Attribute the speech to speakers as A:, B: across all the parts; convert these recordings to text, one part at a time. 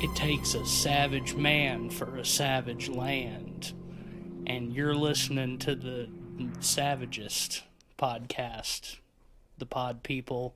A: It takes a savage man for a savage land. And you're listening to the Savagest podcast, the Pod People.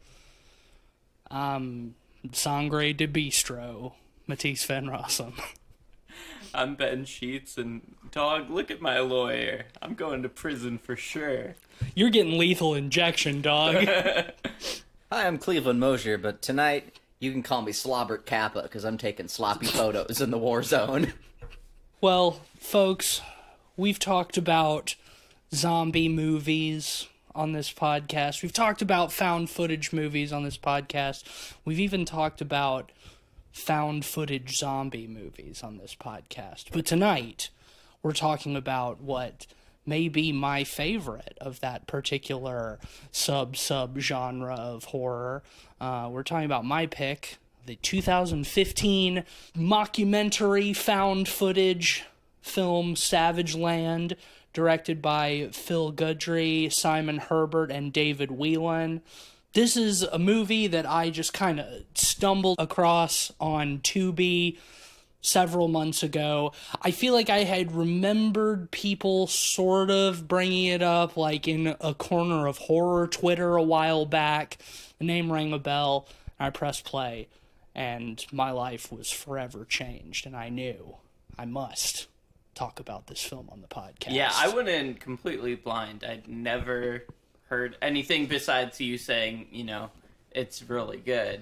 A: I'm Sangre de Bistro, Matisse Van Rossum.
B: I'm Ben Sheets, and dog, look at my lawyer. I'm going to prison for sure.
A: You're getting lethal injection, dog.
C: Hi, I'm Cleveland Mosier, but tonight you can call me Slobbert Kappa because I'm taking sloppy photos in the war zone.
A: Well, folks, we've talked about zombie movies on this podcast. We've talked about found footage movies on this podcast. We've even talked about found footage zombie movies on this podcast. But tonight, we're talking about what may be my favorite of that particular sub-genre of horror. We're talking about my pick, the 2015 mockumentary found footage film Savage Land, directed by Phil Goodry, Simon Herbert, and David Whelan. This is a movie that I just kind of stumbled across on Tubi several months ago. I feel like I had remembered people sort of bringing it up, like in a corner of horror Twitter a while back. The name rang a bell, and I pressed play, and my life was forever changed, and I knew I must talk about this film on the podcast.
B: Yeah, I went in completely blind. I'd never heard anything besides you saying, you know, it's really good.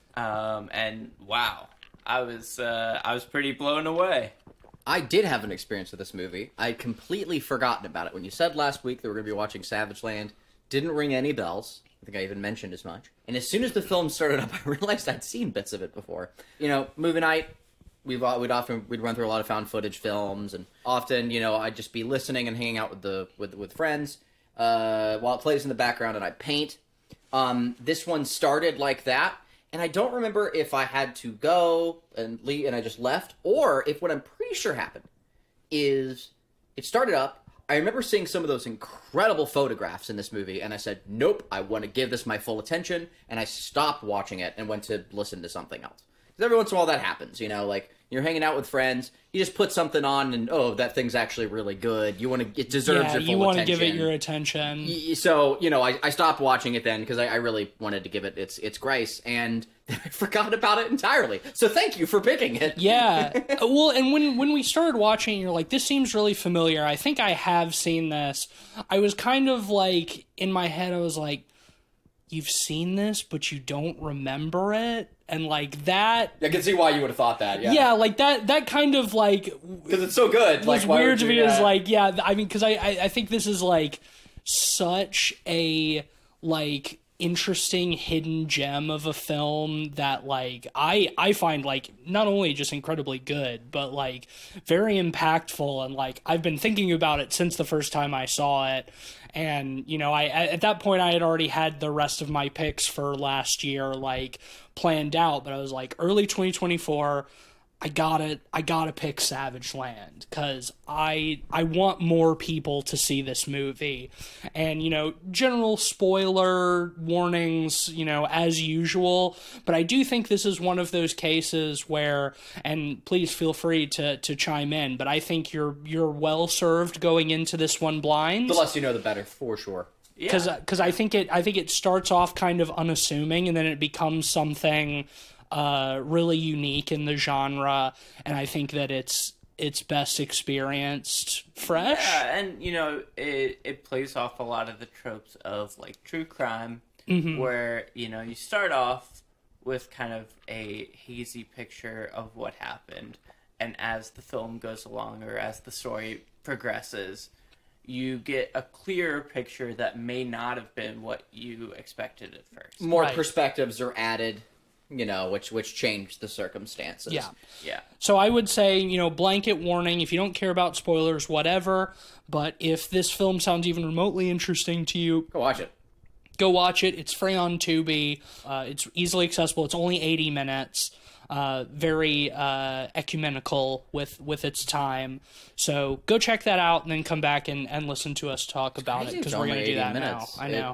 B: And wow, I was pretty blown away.
C: I did have an experience with this movie. I'd completely forgotten about it. When you said last week that we were going to be watching Savage Land, didn't ring any bells. I think I even mentioned as much. And as soon as the film started up, I realized I'd seen bits of it before. You know, movie night, we'd run through a lot of found footage films, and often, you know, I'd just be listening and hanging out with friends while it plays in the background, and I paint. This one started like that, and I don't remember if I had to go and leave and I just left, or if what I'm pretty sure happened is it started up. I remember seeing some of those incredible photographs in this movie, and I said, nope, I want to give this my full attention, and I stopped watching it and went to listen to something else. Because every once in a while that happens, you know, like, you're hanging out with friends, you just put something on, and, oh, that thing's actually really good. It deserves your full attention.
A: Yeah, you want to give it your attention.
C: So, you know, I stopped watching it then, because I really wanted to give it its grace, and I forgot about it entirely. So thank you for picking it.
A: Yeah. Well, and when we started watching, you're like, this seems really familiar. I think I have seen this. I was kind of like, in my head, I was like, you've seen this, but you don't remember it? And like that...
C: I can see why you would have thought that, yeah.
A: Yeah, like that kind of like...
C: Because it's so good.
A: Was like, weird to me. It was like, yeah, I mean, because I think this is like such a like interesting hidden gem of a film that like I find like not only just incredibly good, but like very impactful, and like I've been thinking about it since the first time I saw it. And, you know, at that point I had already had the rest of my picks for last year like planned out, but I was like, early 2024, I gotta pick Savage Land, because I want more people to see this movie. And, you know, general spoiler warnings, you know, as usual, but I do think this is one of those cases where, and please feel free to chime in, but I think you're well served going into this one blind.
C: The less you know, the better, for sure.
A: Because I think it starts off kind of unassuming, and then it becomes something really unique in the genre, and I think that it's best experienced fresh.
B: Yeah, and you know, it plays off a lot of the tropes of like true crime, where, you know, you start off with kind of a hazy picture of what happened, and as the film goes along, or as the story progresses, you get a clearer picture that may not have been what you expected at first.
C: More perspectives are added, you know, which change the circumstances.
B: Yeah.
A: So I would say, you know, blanket warning, if you don't care about spoilers, whatever, but if this film sounds even remotely interesting to you,
C: go watch it.
A: Go watch it. It's free on Tubi. It's easily accessible. It's only 80 minutes. Very ecumenical with its time. So go check that out and then come back and listen to us talk about it, because we're going to do that minutes. Now. I know.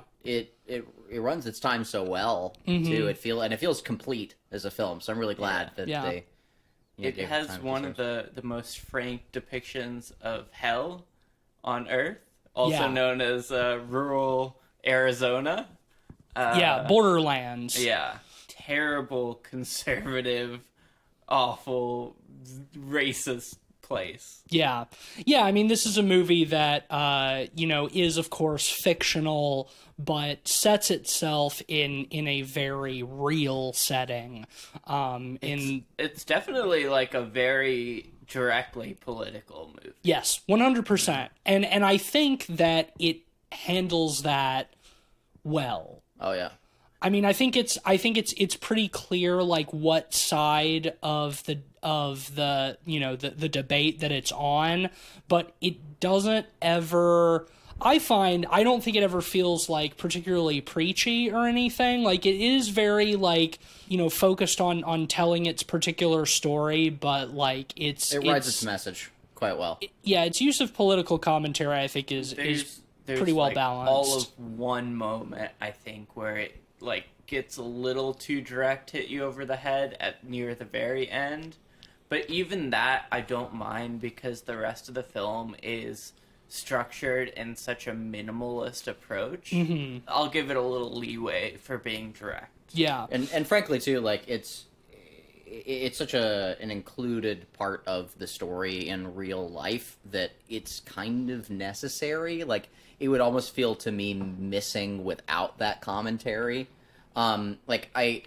C: It runs its time so well, too. It feels complete as a film, so I'm really glad that
B: It has one of the most frank depictions of hell on Earth, also known as rural Arizona.
A: Borderlands.
B: Yeah. Terrible, conservative, awful, racist place.
A: Yeah. I mean, this is a movie that, is, of course, fictional, but sets itself in a very real setting.
B: It's definitely like a very directly political movie.
A: Yes, 100%. And I think that it handles that well.
C: Oh yeah.
A: I mean, I think it's pretty clear like what side of the the debate that it's on, but it doesn't ever. I don't think it ever feels like particularly preachy or anything. Like it is very like focused on telling its particular story, but like it rides
C: its message quite well.
A: Its use of political commentary I think is pretty well balanced.
B: All of one moment I think where it like gets a little too direct, hit you over the head at near the very end, but even that I don't mind because the rest of the film is structured in such a minimalist approach. Mm-hmm. I'll give it a little leeway for being direct.
A: Yeah,
C: and frankly too, like it's such an included part of the story in real life that it's kind of necessary. Like it would almost feel to me missing without that commentary. Like I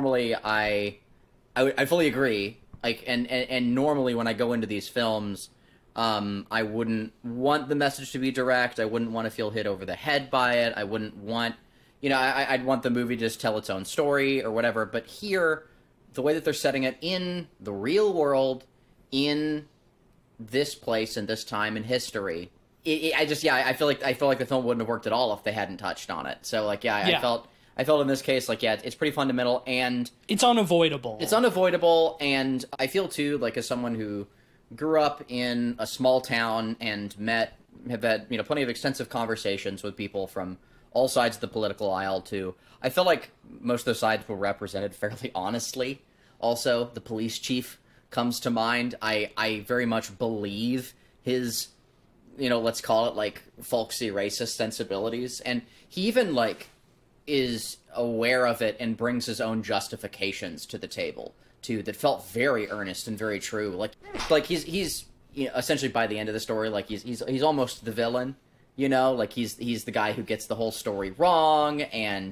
C: fully agree. Like and normally when I go into these films, I wouldn't want the message to be direct. I wouldn't want to feel hit over the head by it. I wouldn't want, I'd want the movie to just tell its own story or whatever. But here, the way that they're setting it in the real world, in this place and this time in history, I feel like the film wouldn't have worked at all if they hadn't touched on it. So like, I felt in this case like, it's pretty fundamental and
A: it's unavoidable.
C: It's unavoidable, and I feel too like as someone who grew up in a small town and have had plenty of extensive conversations with people from all sides of the political aisle too. I feel like most of those sides were represented fairly honestly. Also, the police chief comes to mind. I very much believe his, let's call it like folksy racist sensibilities, and he even like is aware of it and brings his own justifications to the table too that felt very earnest and very true. Like he's essentially by the end of the story, like he's almost the villain, like he's the guy who gets the whole story wrong and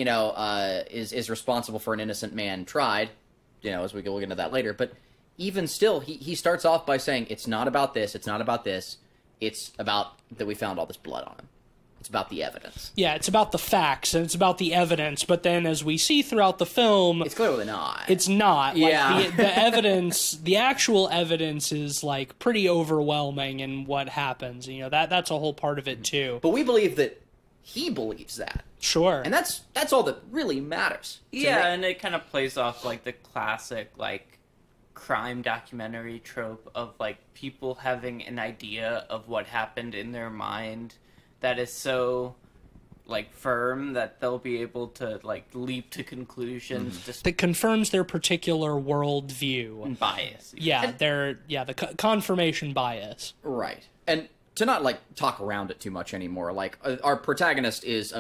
C: is responsible for an innocent man tried, as we'll get into that later. But even still, he starts off by saying it's not about this, it's about that we found all this blood on him. It's about the evidence.
A: Yeah, it's about the facts and it's about the evidence. But then, as we see throughout the film,
C: it's clearly not.
A: It's not.
C: Yeah,
A: like, the evidence, the actual evidence, is like pretty overwhelming in what happens. That's a whole part of it too.
C: But we believe that he believes that.
A: Sure.
C: And that's all that really matters.
B: Yeah, and it kind of plays off like the classic like crime documentary trope of like people having an idea of what happened in their mind that is so like firm that they'll be able to like leap to conclusions
A: that confirms their particular worldview
B: and bias.
A: Yeah, the confirmation bias.
C: Right. And to not like talk around it too much anymore, like our protagonist is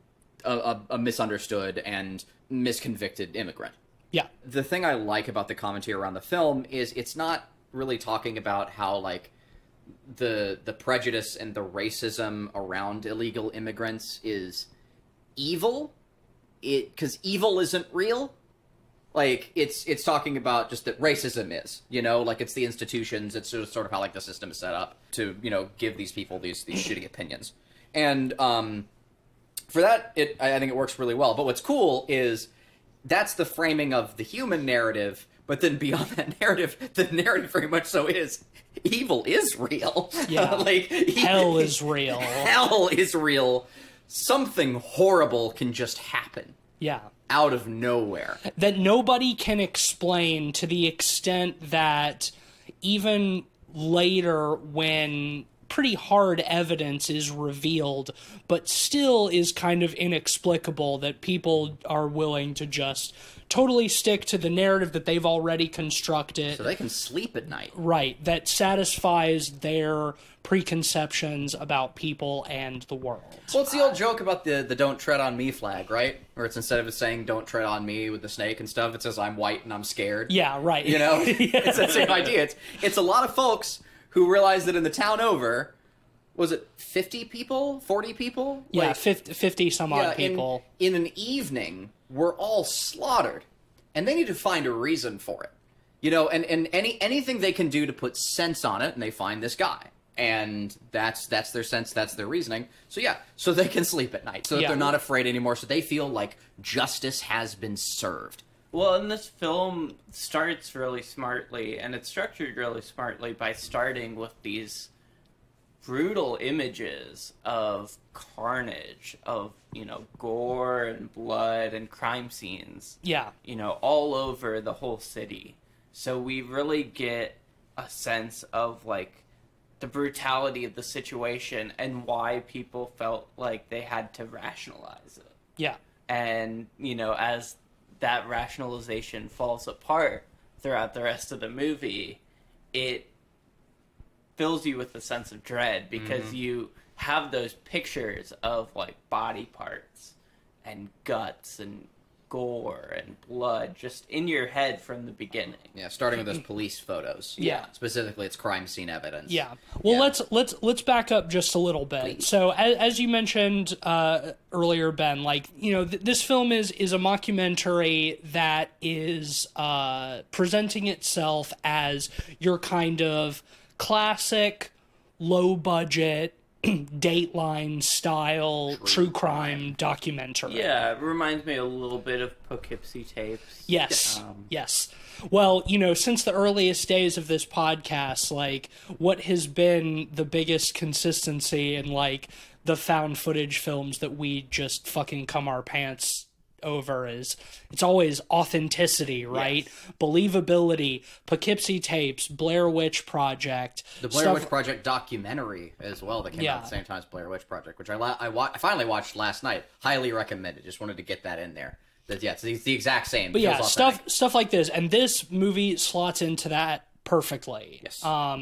C: a misunderstood and misconvicted immigrant.
A: Yeah.
C: The thing I like about the commentary around the film is it's not really talking about how like the prejudice and the racism around illegal immigrants is evil, because evil isn't real. Like it's talking about just that racism is, like it's the institutions, it's sort of how like the system is set up to give these people these shitty opinions, and for that I think it works really well. But what's cool is that's the framing of the human narrative. But then beyond that narrative, the narrative very much so is evil is real.
A: Yeah, hell is real.
C: Hell is real. Something horrible can just happen.
A: Yeah.
C: Out of nowhere.
A: That nobody can explain, to the extent that even later when pretty hard evidence is revealed, but still is kind of inexplicable that people are willing to just totally stick to the narrative that they've already constructed.
C: So they can sleep at night.
A: Right, that satisfies their preconceptions about people and the world.
C: Well, it's the old joke about the "Don't Tread on Me" flag, right? Where it's, instead of it saying "Don't tread on me" with the snake and stuff, it says "I'm white and I'm scared."
A: Yeah, right.
C: You know, it's that same idea. It's a lot of folks who realize that in the town over, was it 50 people, 40 people?
A: Yeah,
C: Like,
A: 50 some odd people.
C: In an evening, we're all slaughtered, and they need to find a reason for it. You know, and anything they can do to put sense on it, and they find this guy. And that's their sense, that's their reasoning. So yeah, so they can sleep at night, so that they're not afraid anymore, so they feel like justice has been served.
B: Well, and this film starts really smartly, and it's structured really smartly by starting with these brutal images of carnage, of, gore and blood and crime scenes.
A: Yeah.
B: All over the whole city. So we really get a sense of, like, the brutality of the situation and why people felt like they had to rationalize it.
A: Yeah.
B: And, as that rationalization falls apart throughout the rest of the movie, it fills you with a sense of dread because you have those pictures of, like, body parts and guts and gore and blood just in your head from the beginning.
C: Yeah, starting with those police photos.
A: Yeah.
C: Specifically, it's crime scene evidence.
A: Yeah. Well, let's back up just a little bit.
C: Please.
A: So, as you mentioned earlier, Ben, like, this film is a mockumentary that is presenting itself as your kind of classic, low budget, Dateline style true crime documentary.
B: Yeah, it reminds me a little bit of Poughkeepsie Tapes.
A: Yes, yes. Well, since the earliest days of this podcast, like, what has been the biggest consistency in, like, the found footage films that we just fucking come our pants over is it's always authenticity, right? Yes. Believability, Poughkeepsie Tapes, Blair Witch Project.
C: The Blair Witch Project documentary as well that came out at the same time as Blair Witch Project, which I finally watched last night. Highly recommended. Just wanted to get that in there. It's the exact same.
A: But yeah, stuff like this. And this movie slots into that perfectly.
C: Yes.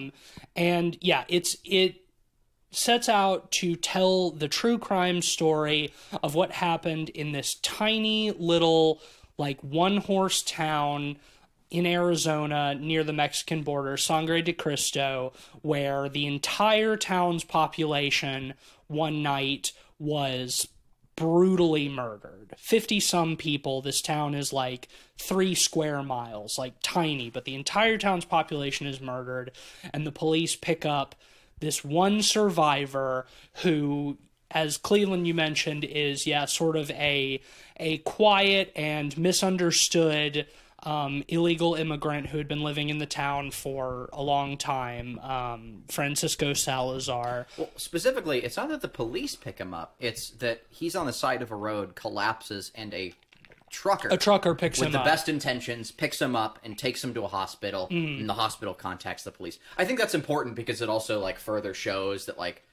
A: And yeah, it sets out to tell the true crime story of what happened in this tiny little, like, one-horse town in Arizona near the Mexican border, Sangre de Cristo, where the entire town's population one night was brutally murdered. 50-some people. This town is like 3 square miles, like tiny, but the entire town's population is murdered, and the police pick up this one survivor who, as Cleveland, you mentioned, is, sort of a quiet and misunderstood illegal immigrant who had been living in the town for a long time, Francisco Salazar.
C: Well, specifically, it's not that the police pick him up, it's that he's on the side of a road, collapses, and a trucker
A: picks him up.
C: With the best intentions, picks him up and takes him to a hospital, and the hospital contacts the police. I think that's important because it also, like, further shows that, like,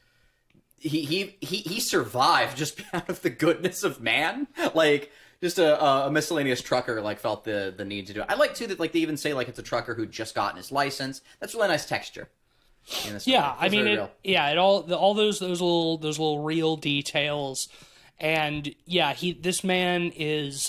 C: he survived just out of the goodness of man. Like, just a miscellaneous trucker, like, felt the need to do it. I like, too, that, like, they even say, like, it's a trucker who'd just gotten his license. That's really nice texture.
A: Yeah, I mean, all those little real details. And yeah, this man is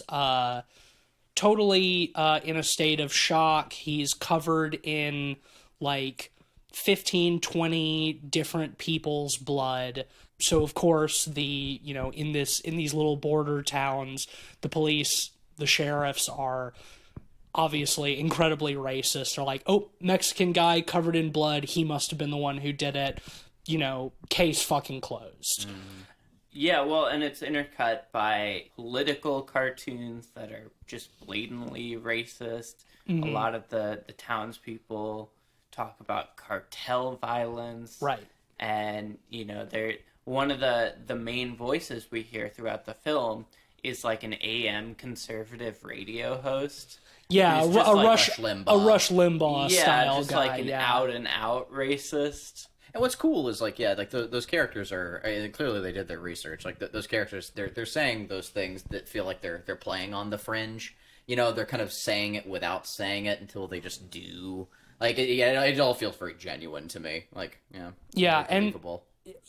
A: totally in a state of shock. He's covered in, like, 15, 20 different people's blood. So of course in these little border towns, the police, the sheriffs are obviously incredibly racist. They're like, oh, Mexican guy covered in blood, he must have been the one who did it. Case fucking closed.
B: Yeah, well, and it's intercut by political cartoons that are just blatantly racist. A lot of the townspeople talk about cartel violence.
A: Right.
B: And, they're one of the main voices we hear throughout the film is like an AM conservative radio host.
A: Yeah,
C: like
A: Rush Limbaugh style
B: just
A: guy.
B: Like an out and out racist.
C: And what's cool is like, yeah, like those characters are clearly they did their research. Like those characters, they're saying those things that feel like they're playing on the fringe. You know, they're kind of saying it without saying it until they just do. Like, it all feels very genuine to me. Like,
A: yeah,
C: very
A: and
C: believable.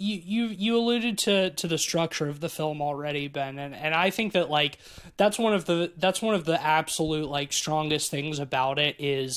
A: you alluded to the structure of the film already, Ben, and I think that like that's one of the absolute like strongest things about it is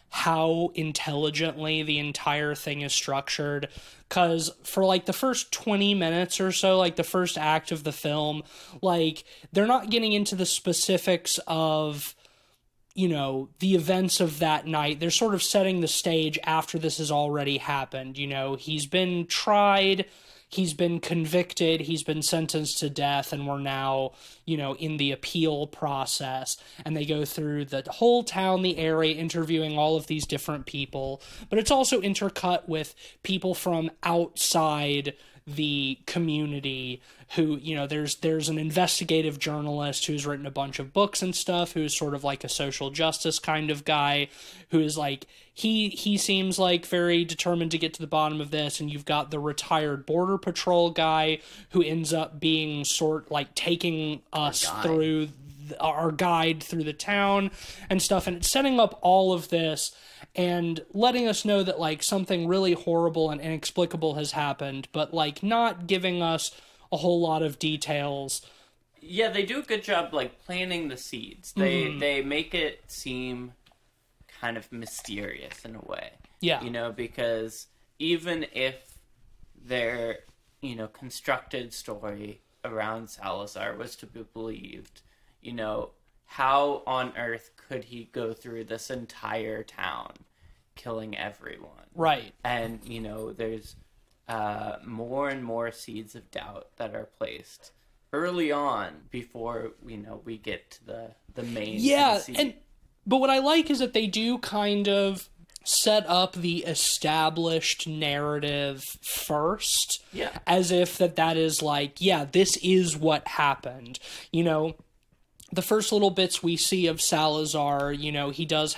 A: how intelligently the entire thing is structured. Because for like the first 20 minutes or so, like the first act of the film, like they're not getting into the specifics of, you know, the events of that night. They're sort of setting the stage after this has already happened. You know, he's been tried, he's been convicted, he's been sentenced to death, and we're now, you know, in the appeal process. And they go through the whole town, the area, interviewing all of these different people. But it's also intercut with people from outside the community who, you know, there's an investigative journalist who's written a bunch of books and stuff, who's sort of like a social justice kind of guy, who is like, he seems like very determined to get to the bottom of this. And you've got the retired border patrol guy who ends up being taking us through our guide through the town and stuff. And it's setting up all of this and letting us know that like something really horrible and inexplicable has happened, but like not giving us a whole lot of details.
B: Yeah, they do a good job like planting the seeds. They make it seem kind of mysterious in a way.
A: Yeah.
B: You know, because even if their, you know, constructed story around Salazar was to be believed, you know, how on earth could he go through this entire town killing everyone?
A: Right.
B: And, you know, there's more and more seeds of doubt that are placed early on before, you know, we get to the main seed.
A: But what I like is that they do kind of set up the established narrative first.
B: Yeah.
A: As if that is like, yeah, this is what happened. You know, the first little bits we see of Salazar, you know, he has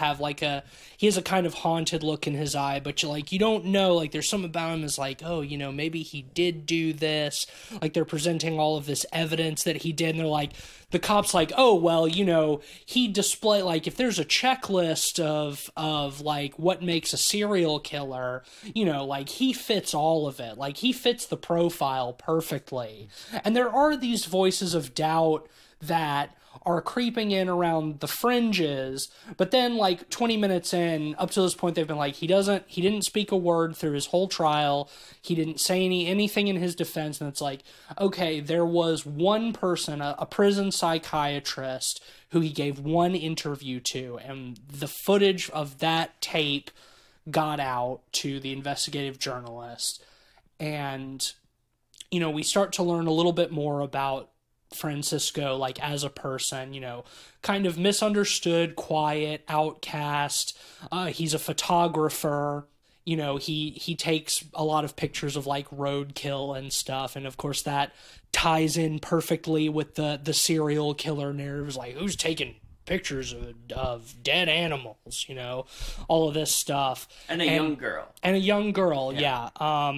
A: a kind of haunted look in his eye, but you don't know, like there's something about him is like, oh, you know, maybe he did do this. Like they're presenting all of this evidence that he did, and they're like, the cop's like, oh, well, you know, he display, like if there's a checklist of like what makes a serial killer, you know, like he fits all of it. Like he fits the profile perfectly. And there are these voices of doubt that are creeping in around the fringes, but then like 20 minutes in, up to this point, they've been like, he didn't speak a word through his whole trial. He didn't say anything in his defense. And it's like, okay, there was one person, a prison psychiatrist who he gave one interview to, and the footage of that tape got out to the investigative journalist. And, you know, we start to learn a little bit more about Francisco, like as a person, you know, kind of misunderstood, quiet, outcast. He's a photographer. You know, he takes a lot of pictures of like roadkill and stuff, and of course that ties in perfectly with the serial killer narratives, like who's taking pictures of dead animals, you know, all of this stuff.
B: And a young girl.
A: Yeah.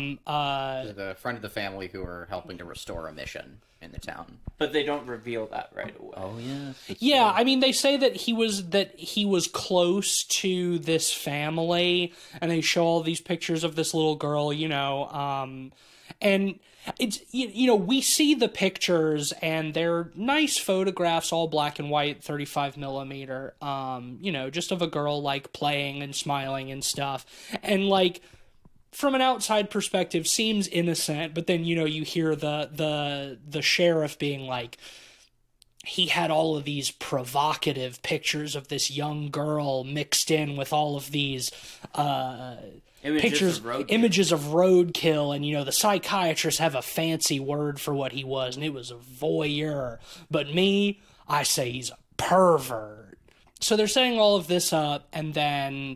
C: The friend of the family who are helping to restore a mission in the town.
B: But they don't reveal that right away.
C: Oh, yeah.
A: Yeah, I mean, they say that he was close to this family, and they show all these pictures of this little girl, you know, and it's, you know, we see the pictures, and they're nice photographs, all black and white, 35 millimeter, you know, just of a girl, like, playing and smiling and stuff, and, like, from an outside perspective, seems innocent, but then, you know, you hear the sheriff being like, he had all of these provocative pictures of this young girl mixed in with all of these images of roadkill, and, you know, the psychiatrists have a fancy word for what he was, and it was a voyeur. But me, I say he's a pervert. So they're setting all of this up, and then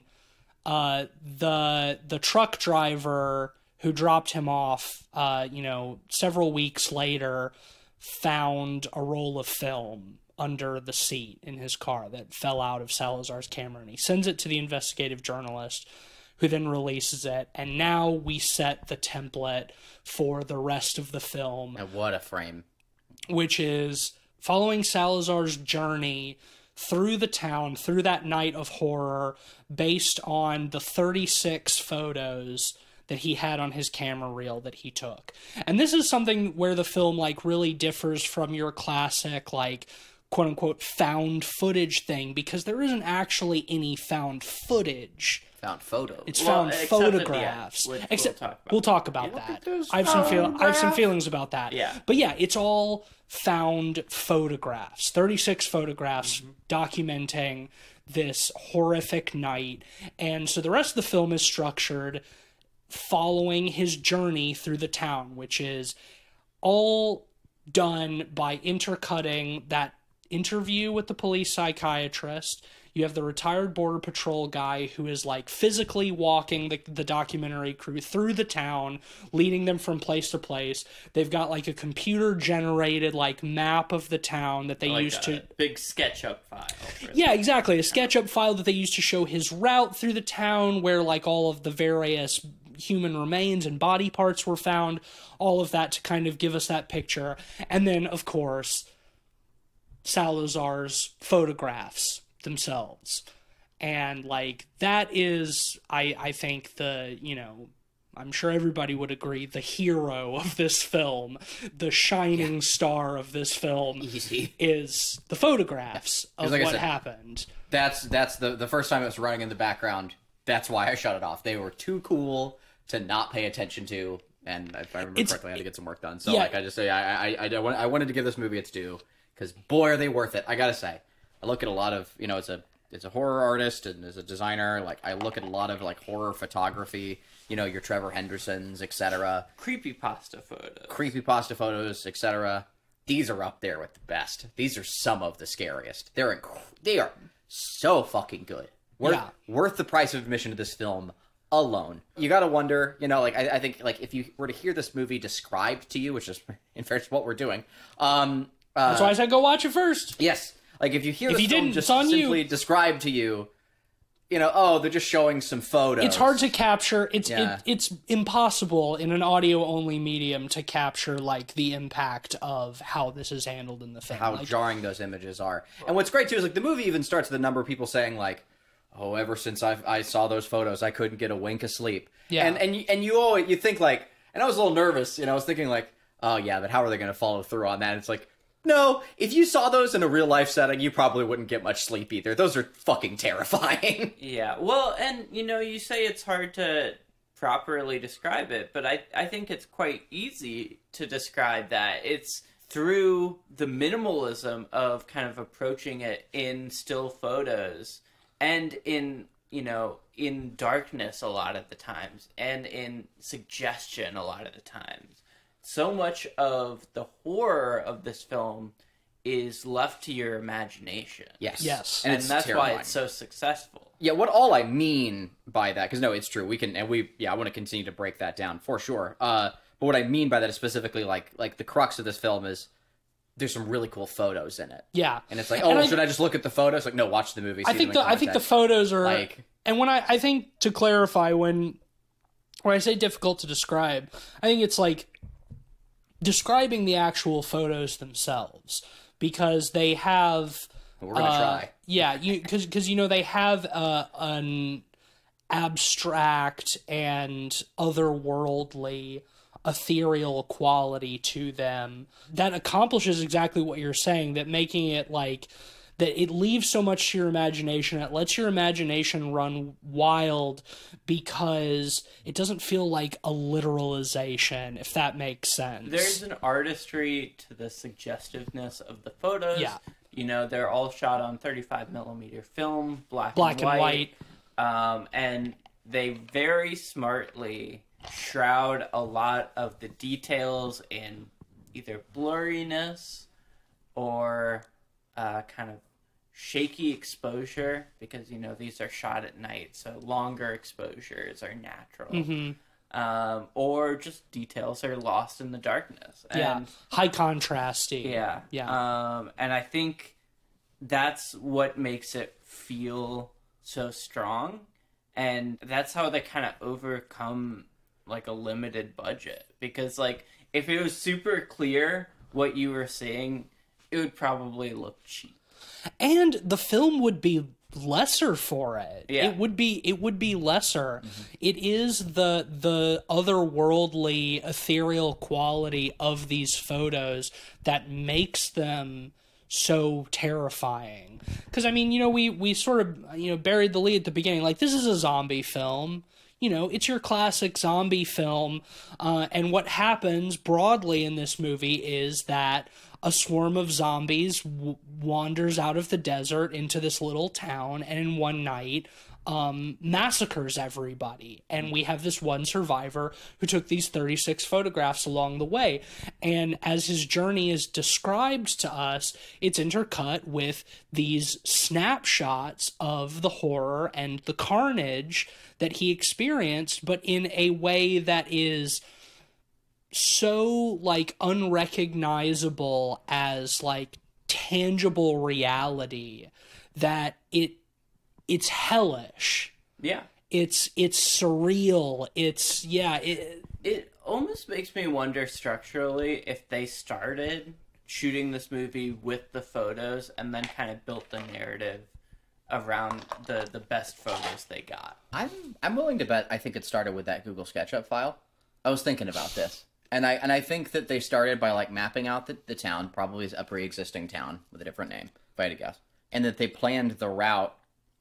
A: the truck driver who dropped him off, you know, several weeks later, found a roll of film under the seat in his car that fell out of Salazar's camera, and he sends it to the investigative journalist, who then releases it. And now we set the template for the rest of the film,
C: And what a frame.
A: which is following Salazar's journey through the town, through that night of horror, based on the 36 photos that he had on his camera reel that he took. And this is something where the film, like, really differs from your classic, like, quote-unquote found footage thing, because there isn't actually any found footage.
C: Found photos.
A: It's
B: Well,
A: found
B: except at the end,
A: photographs.
B: which we'll
A: Except
B: talk about.
A: we'll talk about
B: You don't think
A: that.
B: there's
A: I have some
B: photograph?
A: feelings about that.
B: Yeah.
A: But yeah, it's all found photographs. 36 photographs documenting this horrific night. And so the rest of the film is structured following his journey through the town, which is all done by intercutting that interview with the police psychiatrist. You have the retired Border Patrol guy who is like physically walking the documentary crew through the town, leading them from place to place. They've got like a computer generated like map of the town that they
B: Like
A: use to
B: big SketchUp file.
A: yeah, exactly. A SketchUp file that they used to show his route through the town, where like all of the various human remains and body parts were found, all of that to kind of give us that picture. And then, of course, Salazar's photographs themselves. And like that is, I think the, you know, I'm sure everybody would agree, the hero of this film, the shining star of this film
C: Easy.
A: is the photographs of
C: like I
A: what
C: said,
A: happened.
C: That's the first time it was running in the background. That's why I shut it off. They were too cool to not pay attention to, and if I remember correctly, I had to get some work done. So
A: yeah.
C: like I just say, I wanted to give this movie its due, because boy are they worth it. I gotta say, I look at a lot of, you know, it's a horror artist and as a designer, like I look at a lot of like horror photography, you know, your Trevor Hendersons, etc.
B: Creepypasta photos,
C: etc. These are up there with the best. These are some of the scariest. They are so fucking good. Worth the price of admission to this film alone. You gotta wonder, you know, like I think like if you were to hear this movie described to you, which is in fact what we're doing,
A: That's why I said go watch it first.
C: yes, like if you hear this
A: you
C: film
A: didn't,
C: just
A: it's on
C: simply
A: you.
C: described to you, you know, oh, they're just showing some photos.
A: It's hard to capture.
C: Yeah.
A: It's impossible in an audio only medium to capture like the impact of how this is handled in the film.
C: how
A: Like,
C: jarring those images are. And what's great too is like the movie even starts with a number of people saying like, "Oh, ever since I saw those photos, I couldn't get a wink of sleep."
A: Yeah.
C: And you always you think like, and I was a little nervous, you know, I was thinking like, "Oh yeah, but how are they going to follow through on that?" And it's like, no, if you saw those in a real life setting, you probably wouldn't get much sleep either. Those are fucking terrifying.
B: Yeah, well, and you know, you say it's hard to properly describe it, but I think it's quite easy to describe that. It's through the minimalism of kind of approaching it in still photos and in, you know, in darkness a lot of the times and in suggestion a lot of the times. So much of the horror of this film is left to your imagination.
A: Yes.
C: And,
B: And
C: it's
B: that's
C: terrifying.
B: why it's so successful.
C: Yeah, what all I mean by that, because no, it's true. I want to continue to break that down for sure. But what I mean by that is specifically like the crux of this film is there's some really cool photos in it.
A: yeah,
C: And it's like,
A: And
C: oh, should I just look at the photos? Like, no, watch the movie.
A: I think the photos are
C: like,
A: and when I think to clarify when I say difficult to describe, I think it's like describing the actual photos themselves, because they have
C: we're gonna try.
A: yeah, because you know they have an abstract and otherworldly ethereal quality to them that accomplishes exactly what you're saying, that making it like that it leaves so much to your imagination. It lets your imagination run wild because it doesn't feel like a literalization, if that makes sense.
B: There's an artistry to the suggestiveness of the photos.
A: Yeah.
B: You know, they're all shot on 35mm film, black
A: Black and white.
B: And they very smartly shroud a lot of the details in either blurriness or kind of shaky exposure, because, you know, these are shot at night, so longer exposures are natural.
A: Mm-hmm.
B: Or just details are lost in the darkness.
A: Yeah,
B: And,
A: high contrasty.
B: yeah. And I think that's what makes it feel so strong. And that's how they kind of overcome like a limited budget, because like if it was super clear what you were seeing, it would probably look cheap.
A: And the film would be lesser for it.
B: Yeah.
A: It would be lesser. It is the otherworldly, ethereal quality of these photos that makes them so terrifying. Because, I mean, you know, we sort of, you know, buried the lead at the beginning. Like, this is a zombie film. You know, it's your classic zombie film. And what happens broadly in this movie is that a swarm of zombies wanders out of the desert into this little town, and in one night massacres everybody. And we have this one survivor who took these 36 photographs along the way. And as his journey is described to us, it's intercut with these snapshots of the horror and the carnage that he experienced, but in a way that is so like unrecognizable as like tangible reality that it's hellish.
B: Yeah.
A: It's surreal.
B: It almost makes me wonder structurally if they started shooting this movie with the photos and then kind of built the narrative around the best photos they got.
C: I'm willing to bet I think it started with that Google SketchUp file. I was thinking about this. And I think that they started by like mapping out the town, probably a pre-existing town with a different name, if I had to guess. And that they planned the route,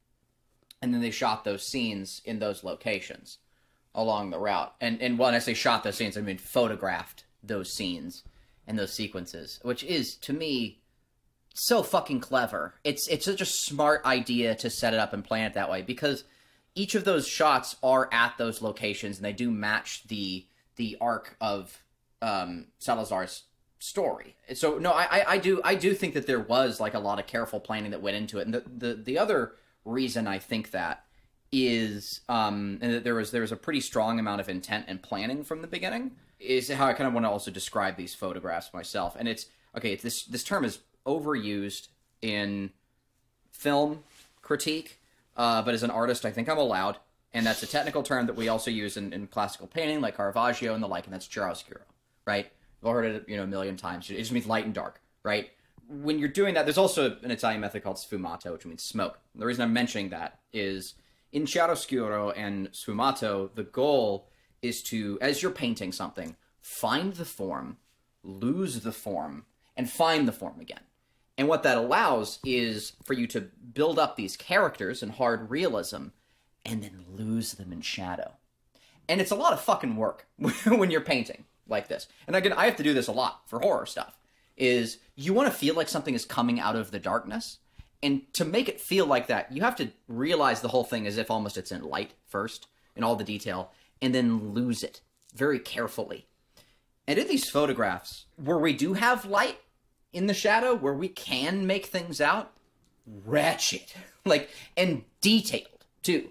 C: and then they shot those scenes in those locations along the route. And when I say shot those scenes, I mean photographed those scenes and those sequences, which is, to me, so fucking clever. It's such a smart idea to set it up and plan it that way, because each of those shots are at those locations, and they do match the arc of Salazar's story. So no, I do think that there was like a lot of careful planning that went into it. And the other reason I think that is and that there was a pretty strong amount of intent and planning from the beginning, is how I kind of want to also describe these photographs myself. And it's this term is overused in film critique, but as an artist I think I'm allowed. And that's a technical term that we also use in classical painting, like Caravaggio and the like, and that's chiaroscuro, right? We've all heard it, a million times. It just means light and dark, right? When you're doing that, there's also an Italian method called sfumato, which means smoke. The reason I'm mentioning that is in chiaroscuro and sfumato, the goal is to, as you're painting something, find the form, lose the form, and find the form again. And what that allows is for you to build up these characters in hard realism, and then lose them in shadow. And it's a lot of fucking work when you're painting like this. And again, I have to do this a lot for horror stuff, is you want to feel like something is coming out of the darkness. And to make it feel like that, you have to realize the whole thing as if almost it's in light first, in all the detail, and then lose it very carefully. And in these photographs, where we do have light in the shadow, where we can make things out, wretched. And detailed, too.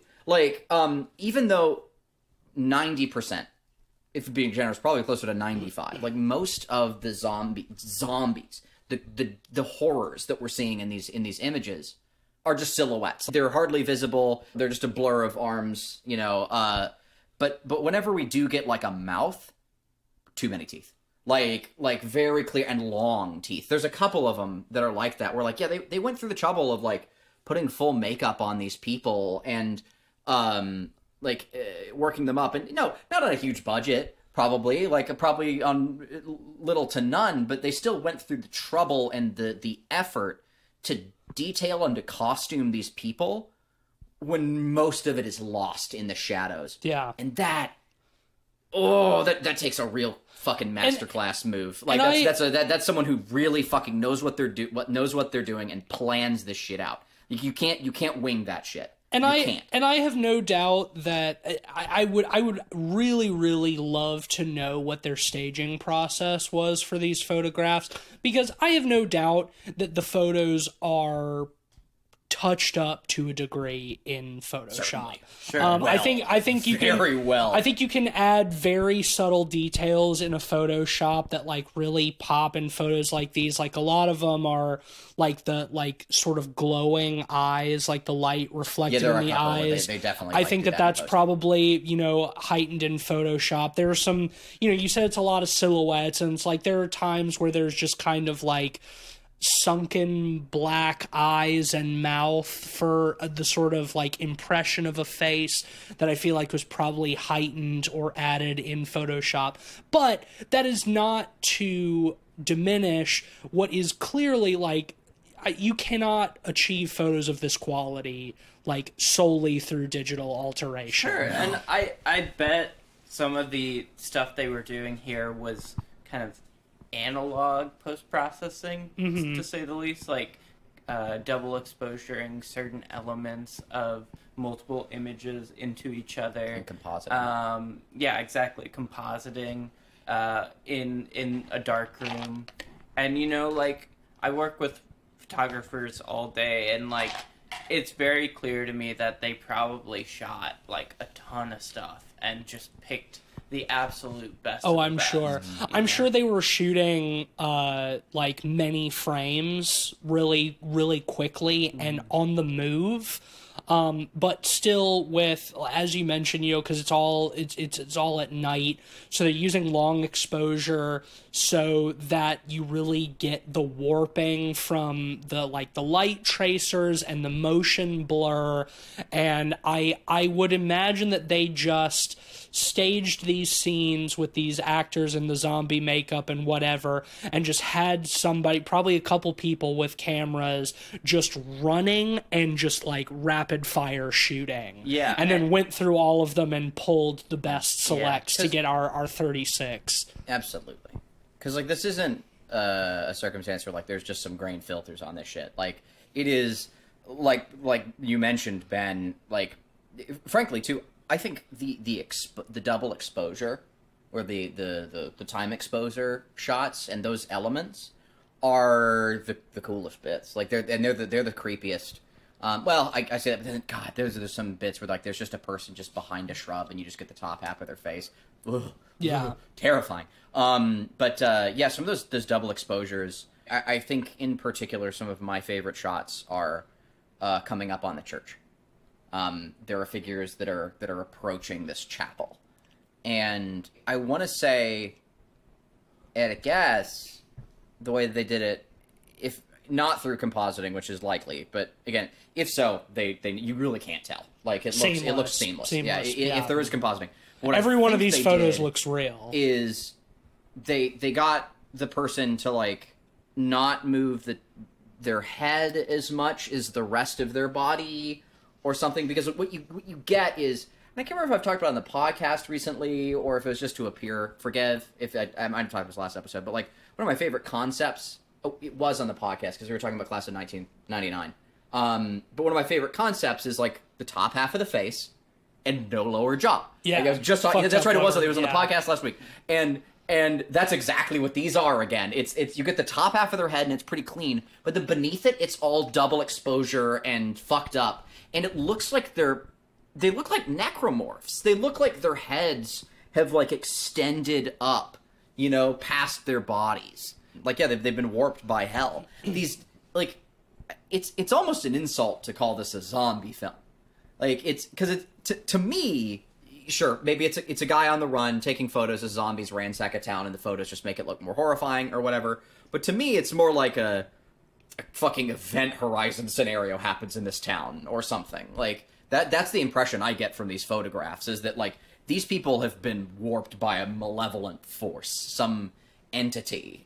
C: Even though 90%, if being generous, probably closer to 95, like most of the zombies, the horrors that we're seeing in these images are just silhouettes. They're hardly visible. They're just a blur of arms, but whenever we do get like a mouth, too many teeth. Like very clear and long teeth. There's a couple of them that are like that. Where like, yeah, they went through the trouble of like putting full makeup on these people and working them up, and not on a huge budget, probably on little to none, but they still went through the trouble and the effort to detail and to costume these people when most of it is lost in the shadows.
A: Yeah.
C: And that takes a real fucking masterclass move. Like that's someone who really fucking knows what they're doing and plans this shit out. You can't wing that shit.
A: And I have no doubt that I would really, really love to know what their staging process was for these photographs, because I have no doubt that the photos are touched up to a degree in Photoshop.
C: Certainly.
B: Sure.
A: I think you can
C: very well.
A: I think you can add very subtle details in a Photoshop that like really pop in photos like these. Like a lot of them are like the like sort of glowing eyes, like the light reflected
C: there are
A: in the
C: a couple where
A: eyes.
C: they definitely
A: I
C: like
A: think
C: do
A: that
C: that in
A: that's
C: post.
A: probably, you know, heightened in Photoshop. There are some, you know, you said it's a lot of silhouettes, and it's like there are times where there's just kind of like sunken black eyes and mouth for the sort of like impression of a face that I feel like was probably heightened or added in Photoshop. But that is not to diminish what is clearly like you cannot achieve photos of this quality like solely through digital alteration.
B: Sure, and I bet some of the stuff they were doing here was kind of analog post-processing, to say the least, like double exposuring certain elements of multiple images into each other.
C: And compositing.
B: Yeah, exactly. Compositing in a dark room. And, you know, like, I work with photographers all day, and, like, it's very clear to me that they probably shot, like, a ton of stuff and just picked the absolute best.
A: Oh,
B: of the
A: I'm
B: best.
A: sure. I'm sure they were shooting like many frames really, really quickly and on the move. But still with, as you mentioned, you know, because it's all at night, so they're using long exposure so that you really get the warping from the light tracers and the motion blur. And I would imagine that they just staged these scenes with these actors in the zombie makeup and whatever, and just had somebody, probably a couple people with cameras, just running and just like rapid fire shooting.
B: Yeah,
A: and then went through all of them and pulled the best selects to
B: 'cause-
A: get our 36.
C: Absolutely. Because, like, this isn't a circumstance where, like, there's just some grain filters on this shit. Like, it is, like you mentioned, Ben, like, frankly, too, I think the double exposure, or the time exposure shots and those elements are the coolest bits. Like, they're the creepiest. Well, I say that, but then, God, there's some bits where, like, there's just a person just behind a shrub and you just get the top half of their face. Ugh.
A: Yeah.
C: Terrifying. Yeah, some of those double exposures, I think in particular some of my favorite shots are coming up on the church. There are figures that are approaching this chapel. And I want to say, at a guess, the way that they did it, if not through compositing, which is likely, but again, if so, they you really can't tell. Like, it looks seamless. Yeah, if there is compositing. What
A: Every
C: I
A: one of
C: think
A: these
C: they
A: photos
C: did
A: looks real.
C: Is they got the person to, like, not move their head as much as the rest of their body or something, because what you get is, and I can't remember if I've talked about it on the podcast recently or if it was just to appear. Forgive if I might have talked about this last episode, but, like, one of my favorite concepts, it was on the podcast because we were talking about class of 1999. But one of my favorite concepts is, like, the top half of the face and no lower jaw.
A: Yeah,
C: like, I was just talking. That's right. It was on the
A: yeah.
C: podcast last week, and that's exactly what these are. Again, it's you get the top half of their head and it's pretty clean, but the beneath it, it's all double exposure and fucked up, and it looks like they look like necromorphs. They look like their heads have, like, extended up, you know, past their bodies. Like, yeah, they've been warped by hell. These, like, it's almost an insult to call this a zombie film. Like, it's because it to me, sure, maybe it's a guy on the run taking photos as zombies ransack a town, and the photos just make it look more horrifying or whatever. But to me, it's more like a fucking Event Horizon scenario happens in this town or something. Like, that's the impression I get from these photographs, is that, like, these people have been warped by a malevolent force, some entity.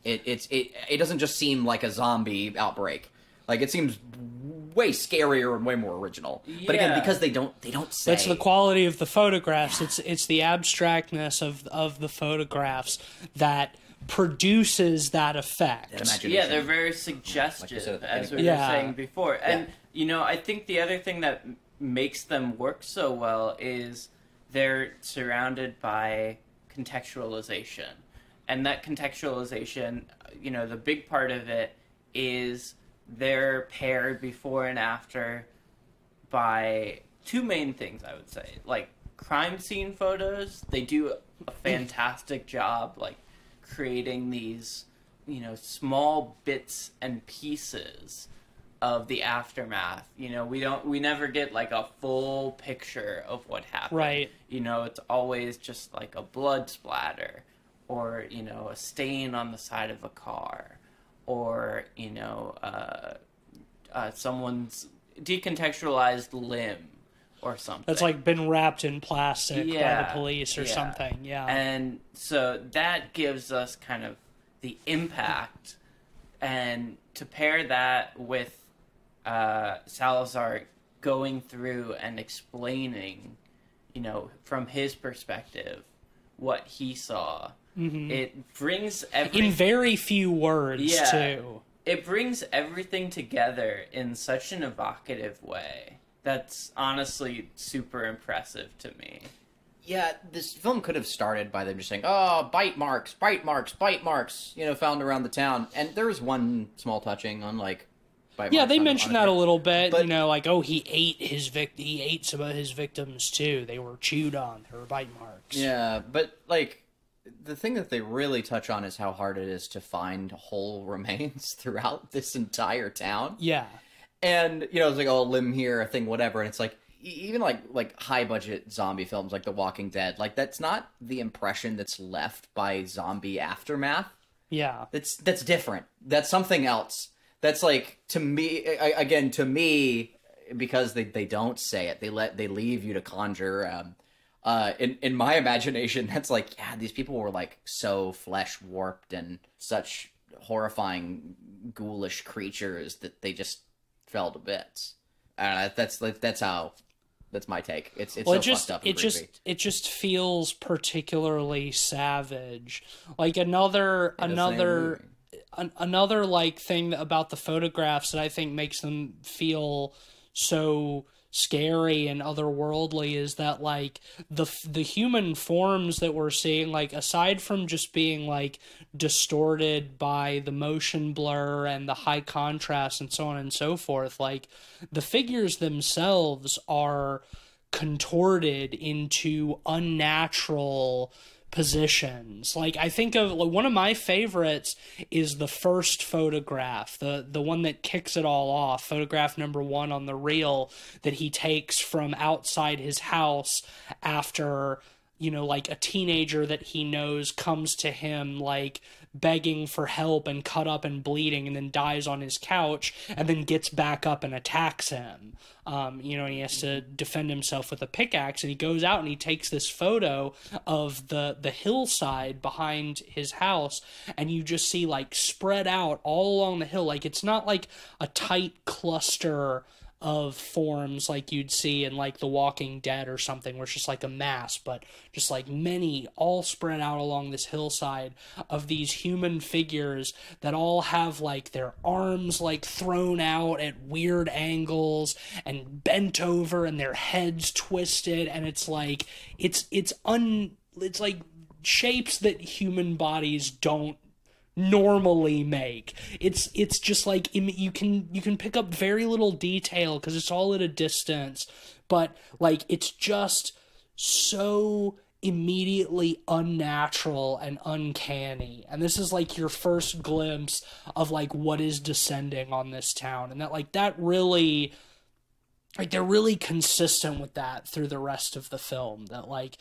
C: It doesn't just seem like a zombie outbreak. Like, it seems way scarier and way more original. But again,
B: Yeah.
C: because they don't say.
A: That's the quality of the photographs. It's the abstractness of the photographs that produces that effect.
C: That imagination.
B: Yeah, they're very
C: Like you said
B: suggestive,
C: at the
B: as we
A: beginning.
B: were
A: Yeah.
B: saying before. And, you know, I think the other thing that makes them work so well is they're surrounded by contextualization. And that contextualization, you know, the big part of it is they're paired before and after by two main things, I would say. Like, crime scene photos, they do a fantastic job, like, creating these, small bits and pieces of the aftermath. We never get, like, a full picture of what happened.
A: Right.
B: It's always just, like, a blood splatter, or, a stain on the side of a car, or, someone's decontextualized limb or something.
A: That's like been wrapped in plastic by the police or something. Yeah.
B: And so that gives us kind of the impact, and to pair that with Salazar going through and explaining, from his perspective, what he saw. Mm-hmm. It brings
A: in very few words, too.
B: It brings everything together in such an evocative way. That's honestly super impressive to me.
C: Yeah, this film could have started by them just saying, "Oh, bite marks, found around the town." And there was one small touching on, like, bite marks.
A: Yeah, they mentioned that a little bit,
C: but,
A: like, oh, he ate some of his victims, too. They were chewed on. There were bite marks.
C: Yeah, but, like, the thing that they really touch on is how hard it is to find whole remains throughout this entire town.
A: Yeah.
C: And, it's like, oh, a limb here, a thing, whatever. And it's like, even like high-budget zombie films like The Walking Dead, like, that's not the impression that's left by zombie aftermath.
A: Yeah.
C: That's different. That's something else. That's, like, to me, because they don't say it, they leave you to conjure. In my imagination, that's like, yeah, these people were, like, so flesh warped and such horrifying, ghoulish creatures that they just fell to bits. That's my take. It's so fucked up and creepy.
A: It just feels particularly savage. Like another like thing about the photographs that I think makes them feel so scary and otherworldly is that, like, the human forms that we're seeing, like, aside from just being, like, distorted by the motion blur and the high contrast and so on and so forth, like, the figures themselves are contorted into unnatural positions. Like, I think of, like, one of my favorites is the first photograph, the one that kicks it all off, photograph number 1 on the reel that he takes from outside his house after, like, a teenager that he knows comes to him, like, begging for help and cut up and bleeding, and then dies on his couch and then gets back up and attacks him. He has to defend himself with a pickaxe, and he goes out and he takes this photo of the hillside behind his house, and you just see, like, spread out all along the hill. Like, it's not like a tight cluster of forms like you'd see in, like, The Walking Dead or something, where it's just like a mass, but just, like, many all spread out along this hillside of these human figures that all have, like, their arms, like, thrown out at weird angles and bent over and their heads twisted, and it's like it's like shapes that human bodies don't normally make. It's just like you can pick up very little detail because it's all at a distance, but, like, it's just so immediately unnatural and uncanny. And this is, like, your first glimpse of, like, what is descending on this town, and that really, like, they're really consistent with that through the rest of the film. That, like,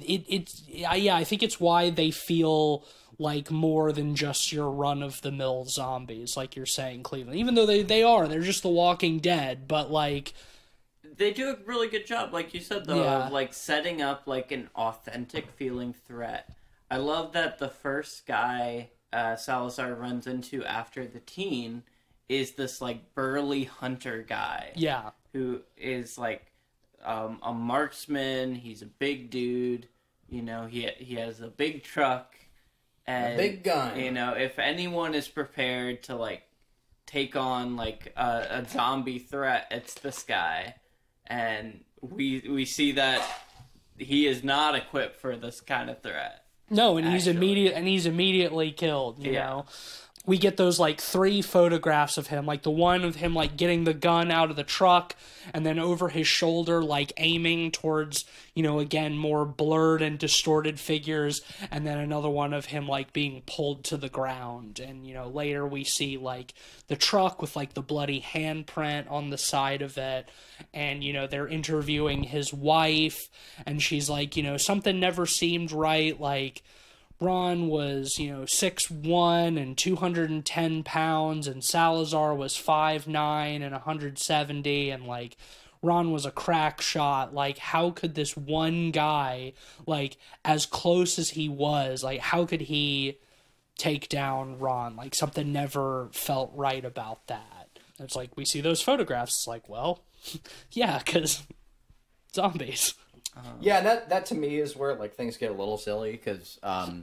A: I think it's why they feel like more than just your run-of-the-mill zombies, like you're saying, Cleveland. Even though they're just The Walking Dead, but, like,
B: they do a really good job, like you said, though, of, like, setting up, like, an authentic feeling threat. I love that the first guy Salazar runs into after the teen is this, like, burly hunter guy.
A: Yeah.
B: Who is, like, a marksman. He's a big dude. He has a big truck. And,
C: a big gun.
B: If anyone is prepared to, like, take on, like, a zombie threat, it's this guy. And we see that he is not equipped for this kind of threat.
A: No, and he's immediately killed, you know. we get those like 3 photographs of him, like the one of him like getting the gun out of the truck and then over his shoulder like aiming towards, you know, again more blurred and distorted figures, and then another one of him like being pulled to the ground. And you know, later we see like the truck with like the bloody handprint on the side of it, and you know, they're interviewing his wife and she's like, you know, something never seemed right, like Ron was, you know, 6'1" and 210 pounds, and Salazar was 5'9" and 170, and, like, Ron was a crack shot. Like, how could this one guy, like, as close as he was, like, how could he take down Ron? Like, something never felt right about that. It's like, we see those photographs, it's like, well, yeah, because zombies.
C: Yeah, that to me is where like things get a little silly, because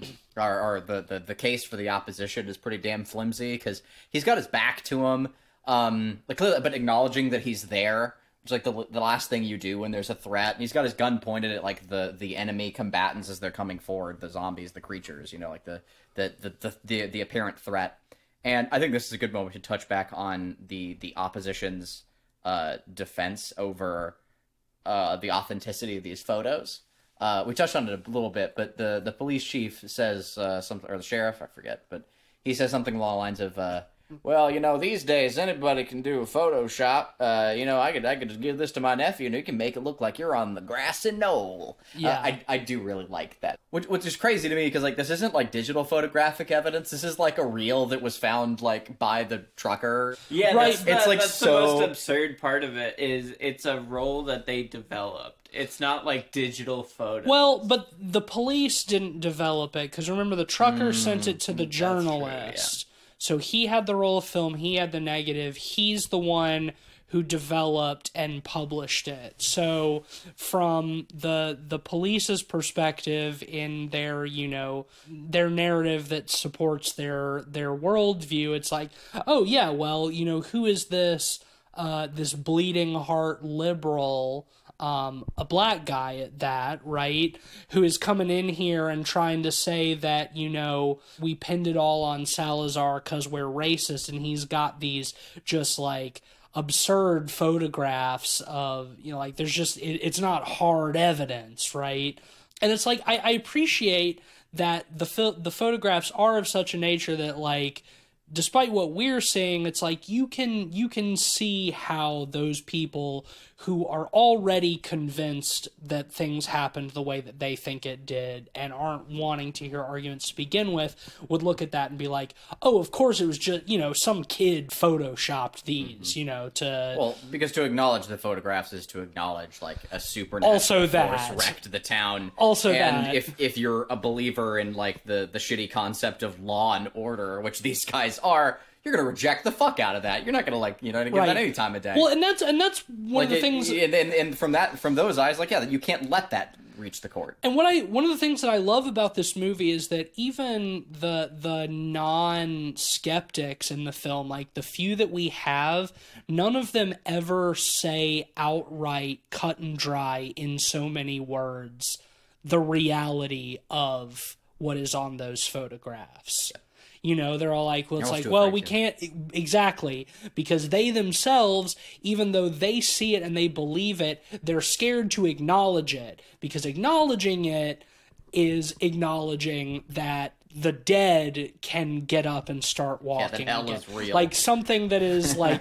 C: the case for the opposition is pretty damn flimsy, because he's got his back to him, like, but acknowledging that he's there, which is like the last thing you do when there's a threat. And he's got his gun pointed at like the enemy combatants as they're coming forward, the zombies, the creatures, you know, like the apparent threat. And I think this is a good moment to touch back on the opposition's defense over the authenticity of these photos. We touched on it a little bit, but the police chief says something, or the sheriff, I forget, but he says something along the lines of, well, you know, these days anybody can do a Photoshop. You know, I could just give this to my nephew and he can make it look like you're on the grassy knoll. Yeah, I do really like that, which is crazy to me, because like this isn't like digital photographic evidence. This is like a reel that was found like by the trucker.
B: Yeah,
A: right.
B: That's the most absurd part of it, is it's a roll that they developed. It's not like digital photos.
A: Well, but the police didn't develop it, because remember the trucker sent it to the journalist. True, yeah. So he had the roll of film, he had the negative, he's the one who developed and published it. So from the police's perspective, in their, you know, their narrative that supports their worldview, it's like, oh yeah, well, you know, who is this this bleeding heart liberal, a black guy at that, right, who is coming in here and trying to say that, you know, we pinned it all on Salazar because we're racist, and he's got these just like absurd photographs of, you know, like there's just it's not hard evidence, right? And it's like I appreciate that the photographs are of such a nature that, like, despite what we're saying, it's like you can see how those people who are already convinced that things happened the way that they think it did and aren't wanting to hear arguments to begin with would look at that and be like, oh, of course it was just, you know, some kid photoshopped these, you know, to...
C: Well, because to acknowledge the photographs is to acknowledge, like, a supernatural force wrecked the town.
A: Also
C: and
A: that.
C: if you're a believer in, like, the shitty concept of law and order, which these guys are, you're going to reject the fuck out of that. You're not going to, like, you know, give that any time of day.
A: Well, and that's one of the things...
C: And from those eyes, like, yeah, you can't let that reach the court.
A: And one of the things that I love about this movie is that even the non-skeptics in the film, like the few that we have, none of them ever say outright, cut and dry, in so many words, the reality of what is on those photographs. Yeah. You know, they're all like, well, it's like, well, we can't, exactly, because they themselves, even though they see it and they believe it, they're scared to acknowledge it, because acknowledging it is acknowledging that the dead can get up and start walking.
C: Yeah, that hell is real.
A: Like, something that is, like,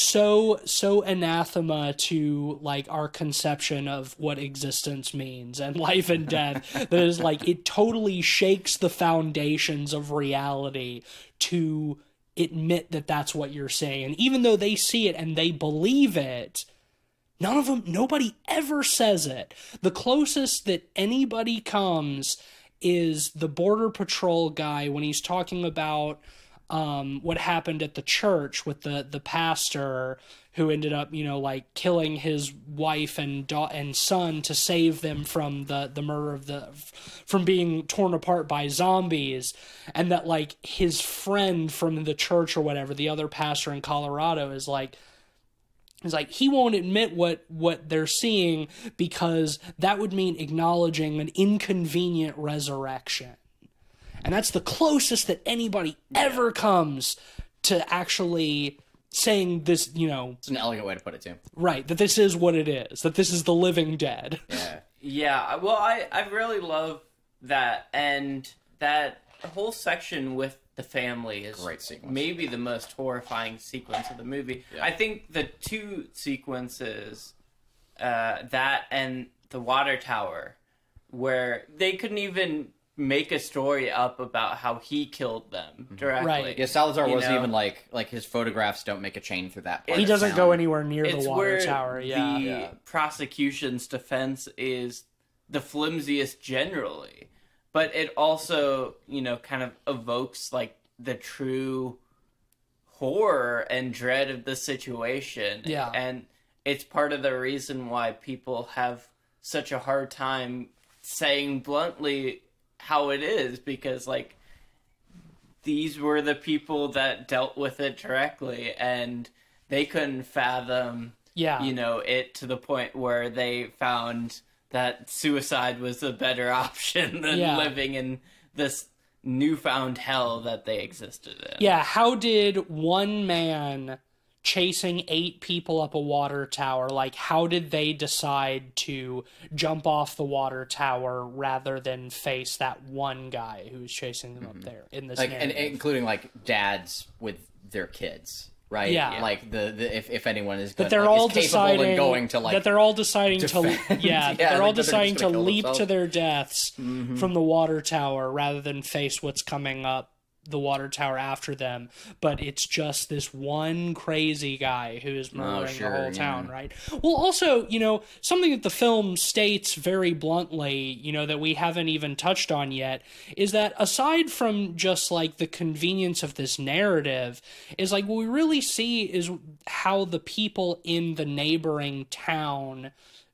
A: so anathema to, like, our conception of what existence means and life and death, that is, like, it totally shakes the foundations of reality to admit that that's what you're saying. And even though they see it and they believe it, nobody ever says it. The closest that anybody comes is the Border Patrol guy when he's talking about what happened at the church with the pastor who ended up, you know, like killing his wife and son to save them from the murder from being torn apart by zombies, and that, like, his friend from the church or whatever, the other pastor in Colorado, is like, he won't admit what they're seeing because that would mean acknowledging an inconvenient resurrection. And that's the closest that anybody ever comes to actually saying this, you know...
C: It's an elegant way to put it, too.
A: Right, that this is what it is. That this is the living dead.
C: Yeah.
B: Yeah, well, I really love that, and that whole section with the family is
C: Great sequence.
B: maybe the most horrifying sequence of the movie.
C: Yeah.
B: I think the two sequences, that and the water tower, where they couldn't even make a story up about how he killed them directly.
A: Right.
C: Yeah, Salazar
B: You
C: wasn't
B: know?
C: even like his photographs don't make a chain through that part.
A: He
C: of
A: doesn't
C: town.
A: go anywhere near
B: It's
A: the water
B: where
A: tower, yeah.
B: the prosecution's defense is the flimsiest generally, but it also, you know, kind of evokes like the true horror and dread of the situation.
A: Yeah.
B: And it's part of the reason why people have such a hard time saying bluntly how it is, because like these were the people that dealt with it directly, and they couldn't fathom,
A: Yeah.
B: you know, it to the point where they found that suicide was a better option than
A: Yeah.
B: living in this newfound hell that they existed in.
A: Yeah, how did one man chasing 8 people up a water tower, like, how did they decide to jump off the water tower rather than face that one guy who was chasing them up there in this
C: Like, and
A: narrative?
C: including like dads with their kids, right?
A: Yeah.
C: Like the if anyone is
A: That
C: good,
A: they're
C: like,
A: all
C: is capable
A: deciding
C: in going to like
A: that they're all deciding
C: defend.
A: to
C: Yeah,
A: they're all
C: like, they're
A: deciding
C: just
A: to
C: gonna kill
A: leap to
C: themselves.
A: their deaths from the water tower rather than face what's coming up the water tower after them. But it's just this one crazy guy who is murdering
C: sure,
A: the whole
C: yeah.
A: town, right? Well, also, you know, something that the film states very bluntly, you know, that we haven't even touched on yet, is that aside from just like the convenience of this narrative, is like what we really see is how the people in the neighboring town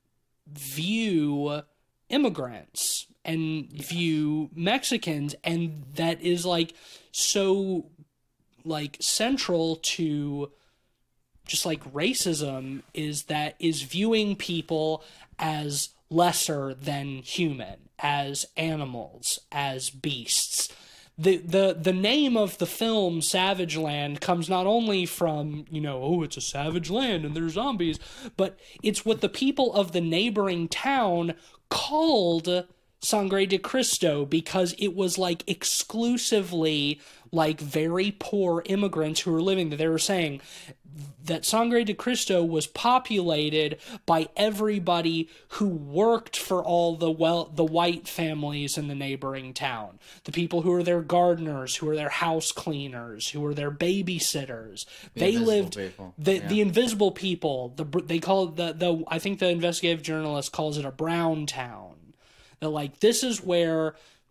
A: view immigrants and view Mexicans, and that is like so like central to just like racism, is viewing people as lesser than human, as animals, as beasts. The name of the film Savage Land comes not only from, you know, oh, it's a savage land and there's zombies, but it's what the people of the neighboring town called Sangre de Cristo, because it was like exclusively like very poor immigrants who were living there. They were saying that Sangre de Cristo was populated by everybody who worked for all the white families in the neighboring town. The people who were their gardeners, who were their house cleaners, who were their babysitters. They lived
C: people.
A: the invisible people. They call it the I think the investigative journalist calls it a brown town. That like this is where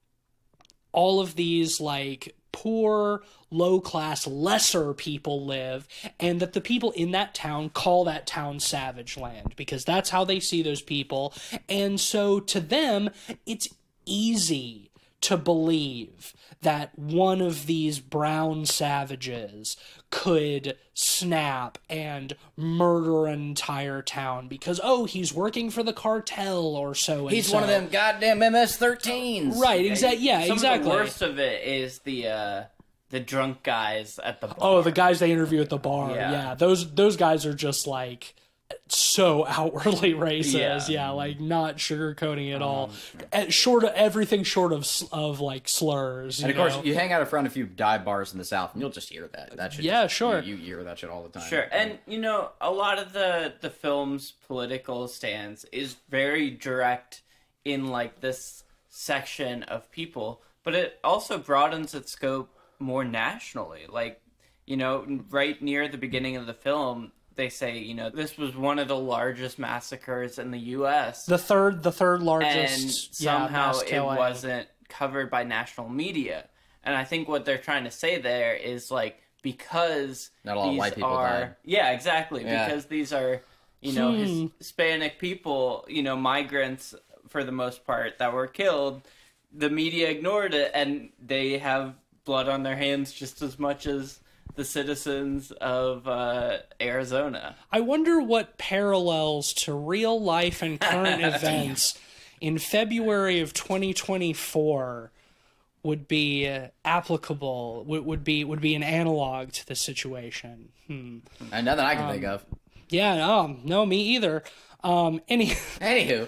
A: all of these like poor, low-class, lesser people live, and that the people in that town call that town Savage Land because that's how they see those people. And so to them, it's easy to believe that one of these brown savages could snap and murder an entire town because, oh, he's working for the cartel or so.
C: he's one of them goddamn MS-13s.
A: Right, exactly. Yeah,
B: Some
A: exactly.
B: of the worst of it is the drunk guys at the bar.
A: Oh, the guys they interview at the bar.
B: Yeah.
A: Yeah, those guys are just like so outwardly racist. Yeah, like not sugarcoating at all. Everything short of like slurs.
C: And of course, you hang out in front of a few dive bars in the South, and you'll just hear that. That shit.
A: Yeah, sure.
C: You hear that shit all the time.
B: Sure, and you know, a lot of the film's political stance is very direct in like this section of people, but it also broadens its scope more nationally. Like, you know, right near the beginning of the film, they say, you know, this was one of the largest massacres in the U.S.
A: the third
B: and
A: largest.
B: somehow
A: mass
B: it
A: killing.
B: wasn't covered by national media. And I think what they're trying to say there is like, because
C: Not a lot of
B: these
C: white people
B: are
C: died.
B: yeah, exactly,
C: Yeah.
B: because these are, you know, Hispanic people, you know, migrants for the most part that were killed. The media ignored it, and they have blood on their hands just as much as the citizens of Arizona.
A: I wonder what parallels to real life and current events in February of 2024 would be applicable, would be an analog to the situation.
C: And nothing I can think of.
A: Yeah, no, me either.
C: Anywho,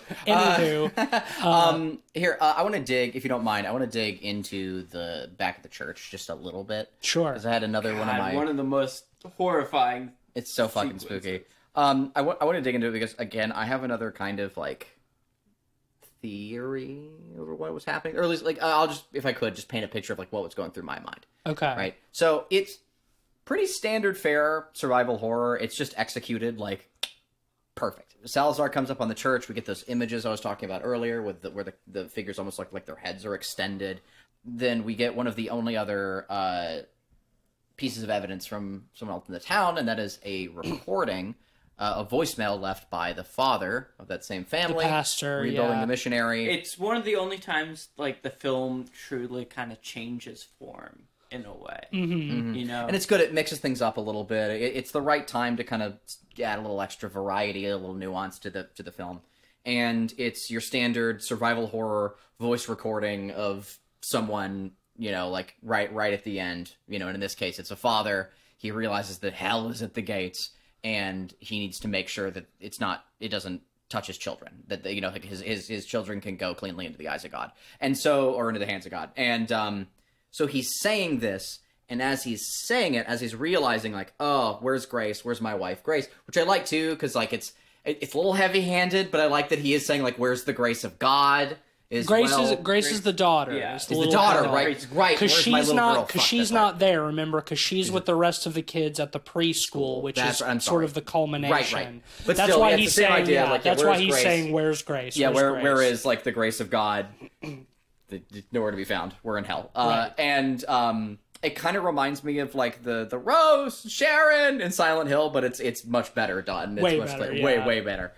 C: here I want to dig, if you don't mind, I want to dig into the back of the church just a little bit.
A: Sure.
C: Because I had another
B: one of the most horrifying.
C: It's so fucking spooky. I want to dig into it because again, I have another kind of like theory over what was happening, or at least like I'll just, if I could, just paint a picture of like what was going through my mind.
A: Okay.
C: Right. So it's pretty standard fare survival horror. It's just executed like perfect. Salazar comes up on the church. We get those images I was talking about earlier, with where the figures almost look like their heads are extended. Then we get one of the only other pieces of evidence from someone else in the town, and that is a recording, a voicemail left by the father of that same family,
A: the pastor,
C: rebuilding the missionary.
B: It's one of the only times like the film truly kind of changes form in a way, you know,
C: and it's good. It mixes things up a little bit. It's the right time to kind of add a little extra variety, a little nuance to the film. And it's your standard survival horror voice recording of someone, you know, like right at the end, you know. And in this case, it's a father. He realizes that hell is at the gates, and he needs to make sure that it doesn't touch his children. That you know, like his children can go cleanly into the eyes of God, or into the hands of God. And so he's saying this, and as he's saying it, as he's realizing, like, oh, where's Grace? Where's my wife, Grace? Which I like, too, because, like, it's a little heavy-handed, but I like that he is saying, like, where's the grace of God?
A: Grace is the daughter.
B: Yeah.
A: Is
C: the daughter, right?
A: Because she's not there, remember? Because she's with the rest of the kids at the preschool, which is sort of the culmination.
C: Right. But
A: that's
C: still,
A: why
C: it's
A: he's
C: the same
A: saying,
C: idea. Like,
A: that's why he's
C: Grace?
A: saying, where's Grace?
C: Yeah,
A: Where's
C: where
A: Grace?
C: is, like, the grace of God? Nowhere to be found. We're in hell.
A: Right.
C: And it kind of reminds me of like the Rose, Sharon, and Silent Hill, but it's much better done. It's
A: way
C: much
A: better,
C: way better.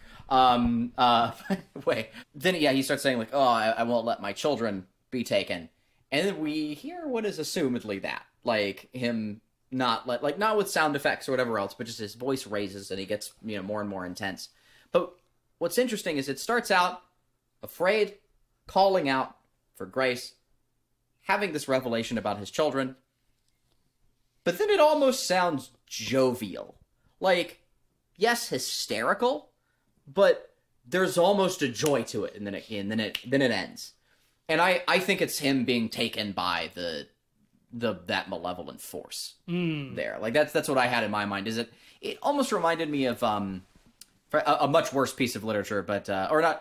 C: Then he starts saying like, oh, I won't let my children be taken, and then we hear what is assumedly that, like him not with sound effects or whatever else, but just his voice raises and he gets, you know, more and more intense. But what's interesting is it starts out afraid, calling out for Grace, having this revelation about his children, but then it almost sounds jovial. Like, yes, hysterical, but there's almost a joy to it, and then it ends. And I think it's him being taken by that malevolent force there. Like that's what I had in my mind. Is it almost reminded me of a much worse piece of literature, but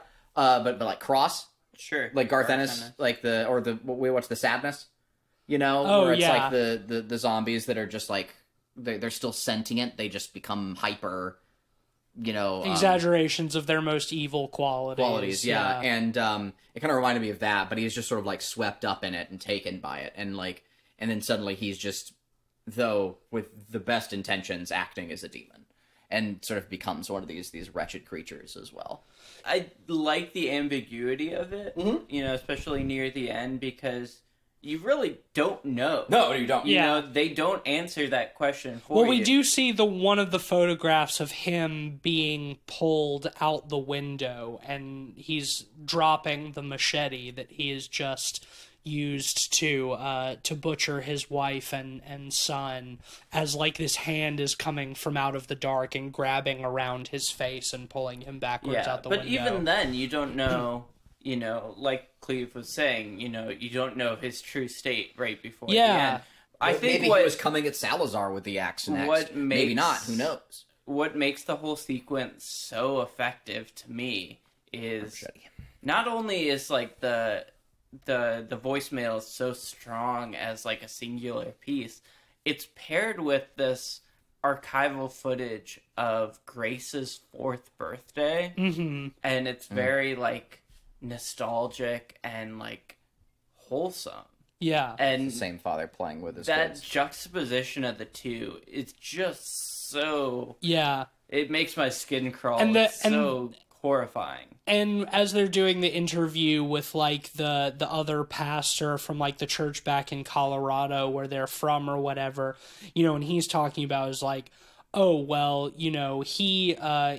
C: like Cross.
B: Sure.
C: Like Garth Ennis, like we watch The Sadness, you know, where it's like the zombies that are just like they're still sentient, they just become hyper, you know,
A: exaggerations of their most evil qualities.
C: Yeah. And it kind of reminded me of that, but he's just sort of like swept up in it and taken by it, and then suddenly he's just, though with the best intentions, acting as a demon, and sort of becomes one of these wretched creatures as well.
B: I like the ambiguity of it, you know, especially near the end, because you really don't know.
C: No, you don't.
B: You know, they don't answer that question for you.
A: Well, we do see one of the photographs of him being pulled out the window, and he's dropping the machete that he has just used to butcher his wife and son, as like this hand is coming from out of the dark and grabbing around his face and pulling him backwards out the window.
B: But even then, you don't know, you know, like Cleve was saying, you know, you don't know his true state right before the end.
C: I think maybe he was coming at Salazar with the axe next. Maybe not. Who knows?
B: What makes the whole sequence so effective to me is not only is like the voicemail is so strong as like a singular piece, it's paired with this archival footage of Grace's 4th birthday, and it's very like nostalgic and like wholesome.
A: Yeah,
B: and
C: the same father playing with his
B: that
C: kids.
B: Juxtaposition of the two is just so it makes my skin crawl.
A: And
B: it's so horrifying.
A: And as they're doing the interview with like the other pastor from like the church back in Colorado where they're from or whatever, you know, and he's talking about is like, oh well, you know, he's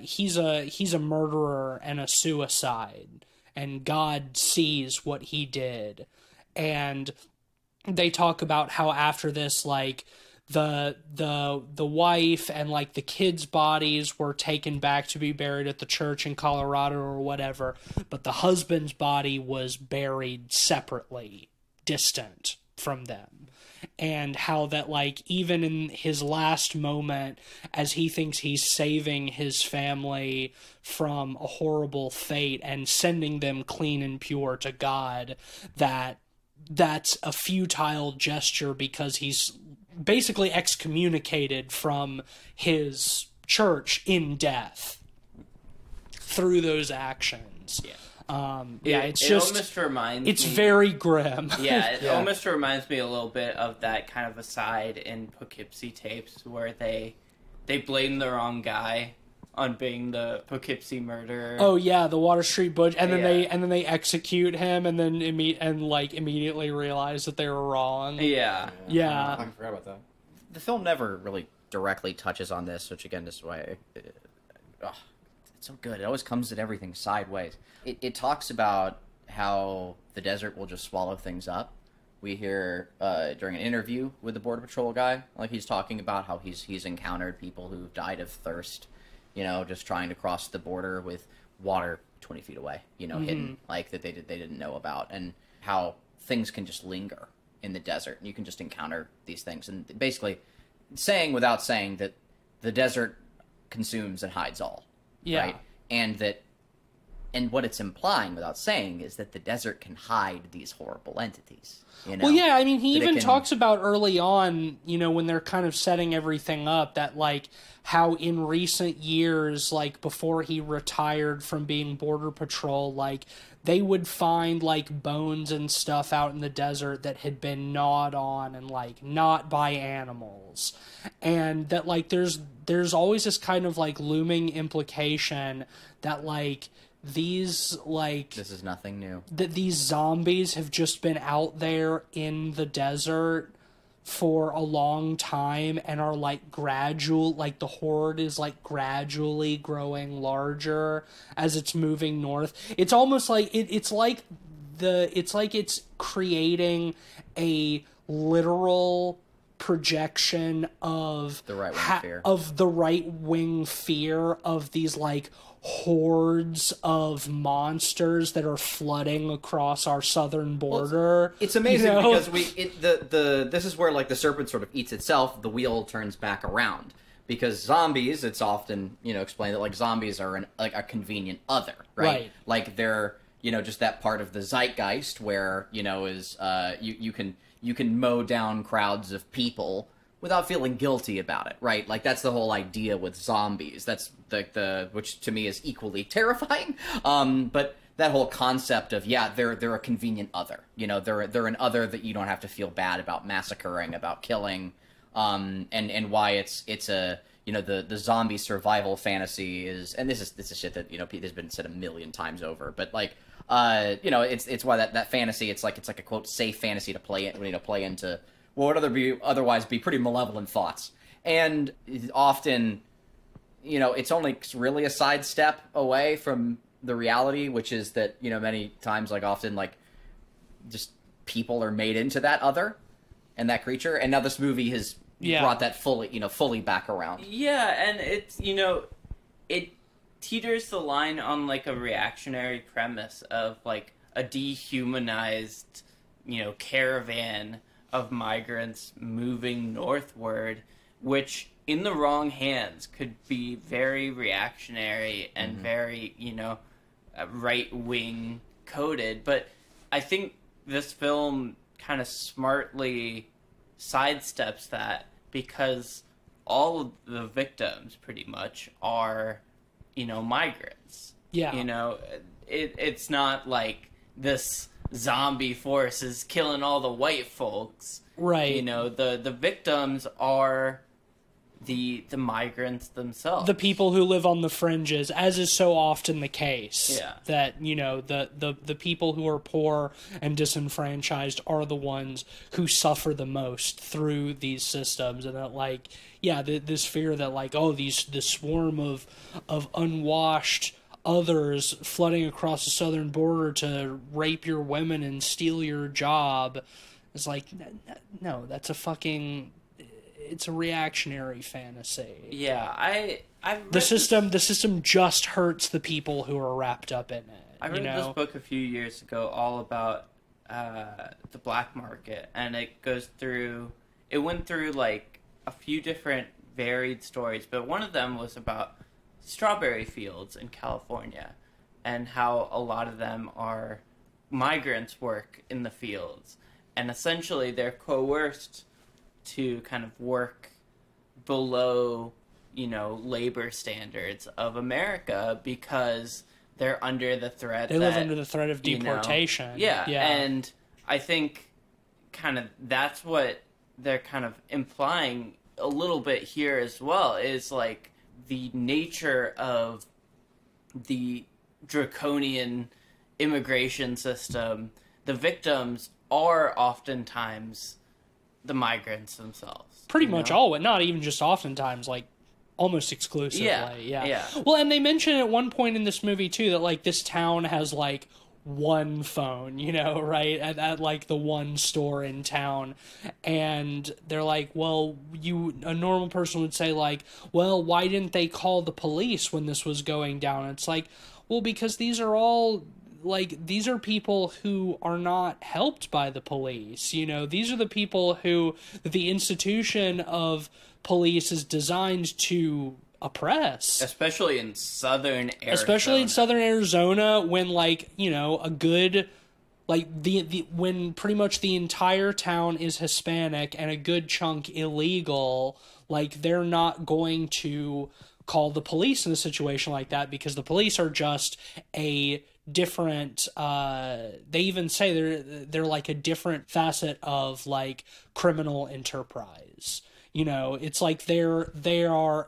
A: a murderer and a suicide, and God sees what he did. And they talk about how after this, like, the wife and like the kids' bodies were taken back to be buried at the church in Colorado or whatever, but the husband's body was buried separately, distant from them. And how that, like, even in his last moment, as he thinks he's saving his family from a horrible fate and sending them clean and pure to God, that's a futile gesture because he's basically excommunicated from his church in death through those actions. It's just
B: almost reminds
A: it's
B: me,
A: very grim.
B: It almost reminds me a little bit of that kind of aside in Poughkeepsie Tapes where they blame the wrong guy on being the Poughkeepsie murderer.
A: Oh yeah, the Water Street Butcher, and then they execute him, and then immediately realize that they were wrong.
B: Yeah.
C: I forgot about that. The film never really directly touches on this, which again is why it's so good. It always comes at everything sideways. It talks about how the desert will just swallow things up. We hear during an interview with the Border Patrol guy, like he's talking about how he's encountered people who've died of thirst, just trying to cross the border with water 20 feet away, hidden, like that they didn't know about, and how things can just linger in the desert, and you can just encounter these things, and basically saying without saying that the desert consumes and hides all, right? And what it's implying without saying is that the desert can hide these horrible entities.
A: Well, yeah, I mean, he even talks about early on, when they're kind of setting everything up, that, like, how in recent years, like, before he retired from being Border Patrol, like, they would find, like, bones and stuff out in the desert that had been gnawed on and, like, not by animals. And that, like, there's always this kind of, like, looming implication that, like, this is nothing new, that these zombies have just been out there in the desert for a long time and are like the horde is like gradually growing larger as it's moving north. It's almost like it's creating a literal projection of
C: the right-wing fear
A: of these like hordes of monsters that are flooding across our southern border.
C: Well, it's amazing because this is where like the serpent sort of eats itself. The wheel turns back around because zombies. It's often explained that like zombies are a convenient other, right? Like they're just that part of the zeitgeist where is you can mow down crowds of people without feeling guilty about it, right? Like that's the whole idea with zombies. That's the which to me is equally terrifying. But that whole concept of they're a convenient other. They're an other that you don't have to feel bad about massacring, about killing, and why it's a the zombie survival fantasy is, and this is shit that has been said a million times over, but like it's why that fantasy it's like a quote safe fantasy to play into what would otherwise be pretty malevolent thoughts. And often, it's only really a sidestep away from the reality, which is that, many times, like often, like, just people are made into that other and that creature. And now this movie has brought that fully back around.
B: Yeah, and it's, it teeters the line on, like, a reactionary premise of, like, a dehumanized, caravan of migrants moving northward, which in the wrong hands could be very reactionary and very, right-wing coded. But I think this film kind of smartly sidesteps that because all of the victims pretty much are, migrants.
A: Yeah.
B: It's not like this zombie force is killing all the white folks.
A: Right.
B: The victims are the migrants themselves.
A: The people who live on the fringes, as is so often the case.
B: Yeah.
A: That, the people who are poor and disenfranchised are the ones who suffer the most through these systems. And that, this fear that, this swarm of unwashed others flooding across the southern border to rape your women and steal your job. It's like, no, that's a fucking... It's a reactionary fantasy.
B: Yeah, I
A: The system just hurts the people who are wrapped up in it.
B: I read this book a few years ago all about the black market, and it went through like a few different varied stories, but one of them was about strawberry fields in California and how a lot of them are migrants work in the fields, and essentially they're coerced to kind of work below, labor standards of America because they're under the threat.
A: They live under the threat of deportation.
B: Yeah, and I think kind of that's what they're kind of implying a little bit here as well, is like the nature of the draconian immigration system. The victims are oftentimes the migrants themselves.
A: Pretty much always, not even just oftentimes, like almost exclusively. Yeah. Well, and they mention at one point in this movie too that like this town has like one phone, right? At like the one store in town. And they're like, well, a normal person would say like, well, why didn't they call the police when this was going down? It's like, well, because these are people who are not helped by the police. These are the people who the institution of police is designed to oppress.
B: Especially in southern Arizona.
A: When a good, when pretty much the entire town is Hispanic and a good chunk illegal, they're not going to call the police in a situation like that because the police are just a different they even say they're like a different facet of like criminal enterprise. It's like they are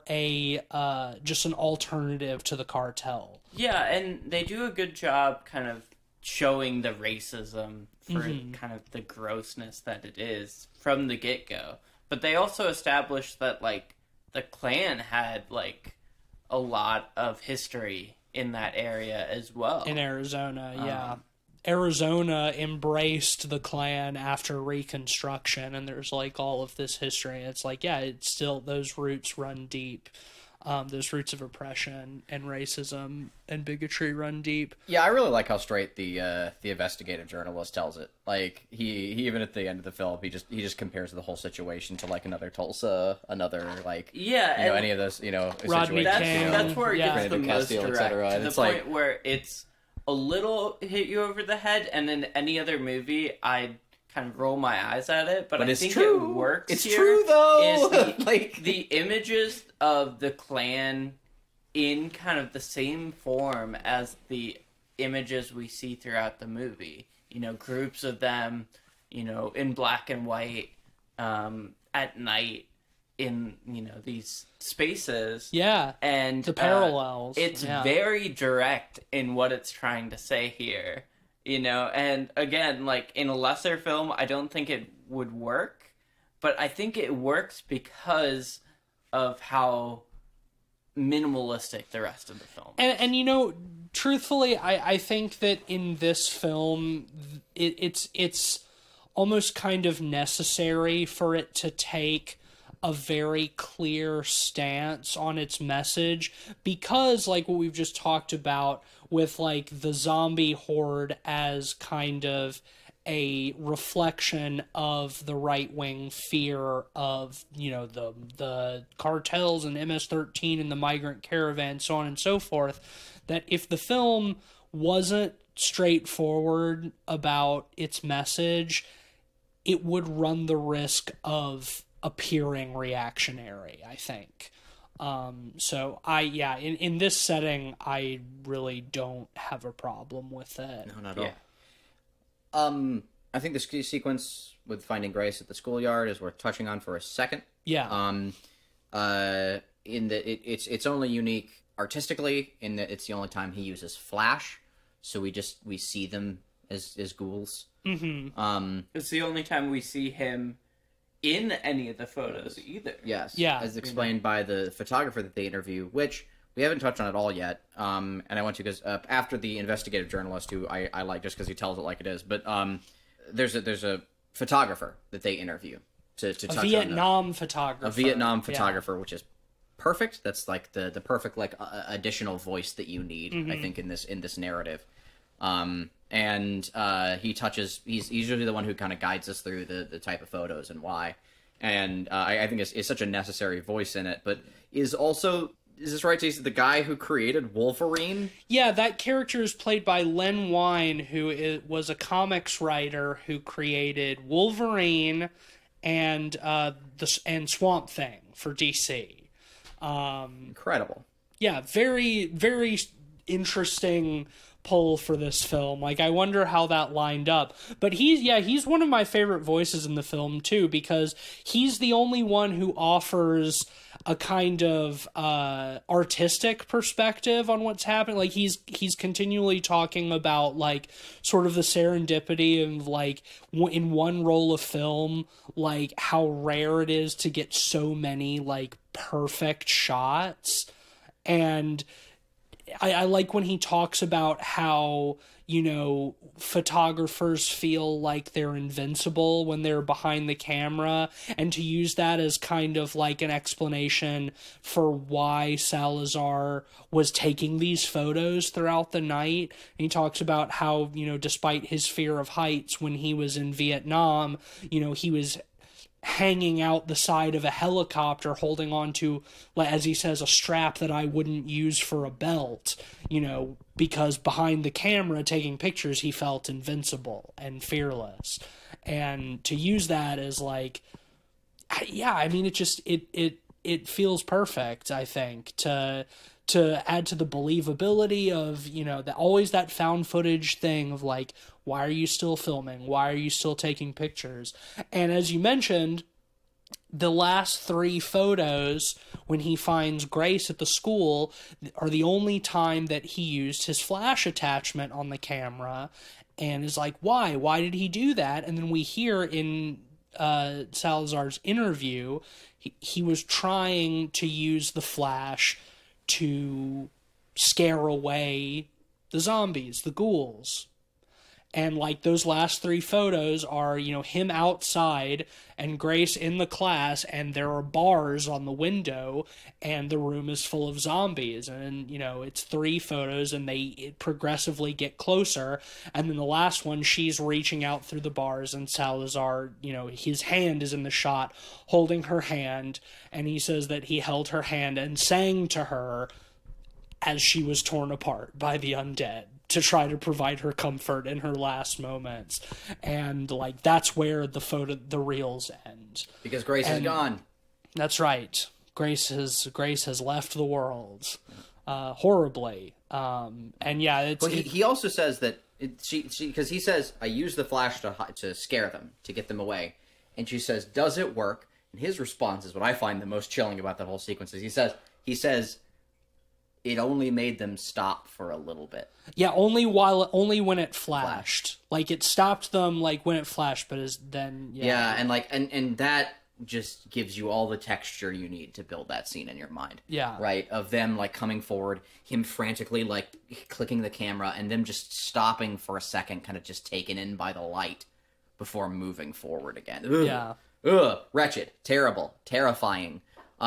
A: a just an alternative to the cartel.
B: Yeah, and they do a good job kind of showing the racism for kind of the grossness that it is from the get-go. But they also established that like the Klan had like a lot of history in that area as well.
A: In Arizona, yeah. Arizona embraced the Klan after Reconstruction, and there's like all of this history. It's like, yeah, it's still, those roots run deep. Those roots of oppression and racism and bigotry run deep.
C: Yeah, I really like how straight the investigative journalist tells it. Like he even at the end of the film, he just compares the whole situation to like another Tulsa, another like any of those
A: Rodney
C: situations.
A: King.
B: That's where it gets the most
C: Castile,
B: direct,
C: etc.
B: to the point where it's a little hit you over the head, and in any other movie, I'd kind of roll my eyes at it, but I think
C: true.
B: It works.
C: It's
B: here
C: true though.
B: Is the images of the Klan in kind of the same form as the images we see throughout the movie. Groups of them, in black and white, at night in, these spaces.
A: Yeah.
B: And
A: the parallels.
B: It's very direct in what it's trying to say here. And again, like in a lesser film, I don't think it would work, but I think it works because of how minimalistic the rest of the film is.
A: And truthfully, I think that in this film, it's almost kind of necessary for it to take a very clear stance on its message, because like what we've just talked about with like the zombie horde as kind of a reflection of the right-wing fear of, the cartels and MS-13 and the migrant caravan, so on and so forth, that if the film wasn't straightforward about its message, it would run the risk of appearing reactionary, I think. So in this setting, I really don't have a problem with it.
C: No, not at all. I think the sequence with finding Grace at the schoolyard is worth touching on for a second.
A: Yeah.
C: In that it's only unique artistically in that it's the only time he uses flash, so we see them as ghouls.
A: Mm-hmm.
B: It's the only time we see him in any of the photos either.
C: Yes.
A: Yeah.
C: As explained by the photographer that they interview, which we haven't touched on at all yet. And I want to because after the investigative journalist, who I like just because he tells it like it is, but there's a photographer that they interview to touch on
A: Vietnam photographer.
C: A Vietnam photographer, which is perfect. That's like the perfect like additional voice that you need, I think, in this narrative. He touches. He's usually the one who kind of guides us through the type of photos and why. And I think is such a necessary voice in it, but is this right, Jason? The guy who created Wolverine?
A: Yeah, that character is played by Len Wein, who was a comics writer who created Wolverine and Swamp Thing for DC.
C: Incredible.
A: Yeah, very, very interesting pull for this film. Like, I wonder how that lined up. But he's one of my favorite voices in the film too, because he's the only one who offers a kind of artistic perspective on what's happening. Like, he's continually talking about like sort of the serendipity of like in one roll of film, like how rare it is to get so many like perfect shots. And I like when he talks about how, you know, photographers feel like they're invincible when they're behind the camera, and to use that as kind of like an explanation for why Salazar was taking these photos throughout the night. And he talks about how, you know, despite his fear of heights when he was in Vietnam, you know, he was hanging out the side of a helicopter holding on to, as he says, a strap that I wouldn't use for a belt, you know, because behind the camera taking pictures he felt invincible and fearless. And to use that as like, yeah, I mean, it feels perfect, I think, to add to the believability of, you know, always that found footage thing of like, why are you still filming? Why are you still taking pictures? And as you mentioned, the last 3 photos when he finds Grace at the school are the only time that he used his flash attachment on the camera, and is like, why? Why did he do that? And then we hear in Salazar's interview, he was trying to use the flash to scare away the zombies, the ghouls. And like those last 3 photos are, you know, him outside and Grace in the class, and there are bars on the window and the room is full of zombies. And, you know, it's 3 photos and they progressively get closer. And then the last one, she's reaching out through the bars and Salazar, you know, his hand is in the shot holding her hand. And he says that he held her hand and sang to her as she was torn apart by the undead, to try to provide her comfort in her last moments. And like, that's where the reels end.
C: Because Grace is gone.
A: That's right. Grace has left the world, horribly. And yeah, it's...
C: But he also says that, because he says, I use the flash to scare them, to get them away. And she says, does it work? And his response is what I find the most chilling about that whole sequence, is he says, it only made them stop for a little bit.
A: Yeah, only when it flashed. Like, it stopped them like when it flashed, but then
C: yeah, and like and that just gives you all the texture you need to build that scene in your mind.
A: Yeah.
C: Right? Of them like coming forward, him frantically like clicking the camera, and them just stopping for a second, kind of just taken in by the light before moving forward again. Ugh.
A: Yeah.
C: Ugh. Wretched. Terrible. Terrifying.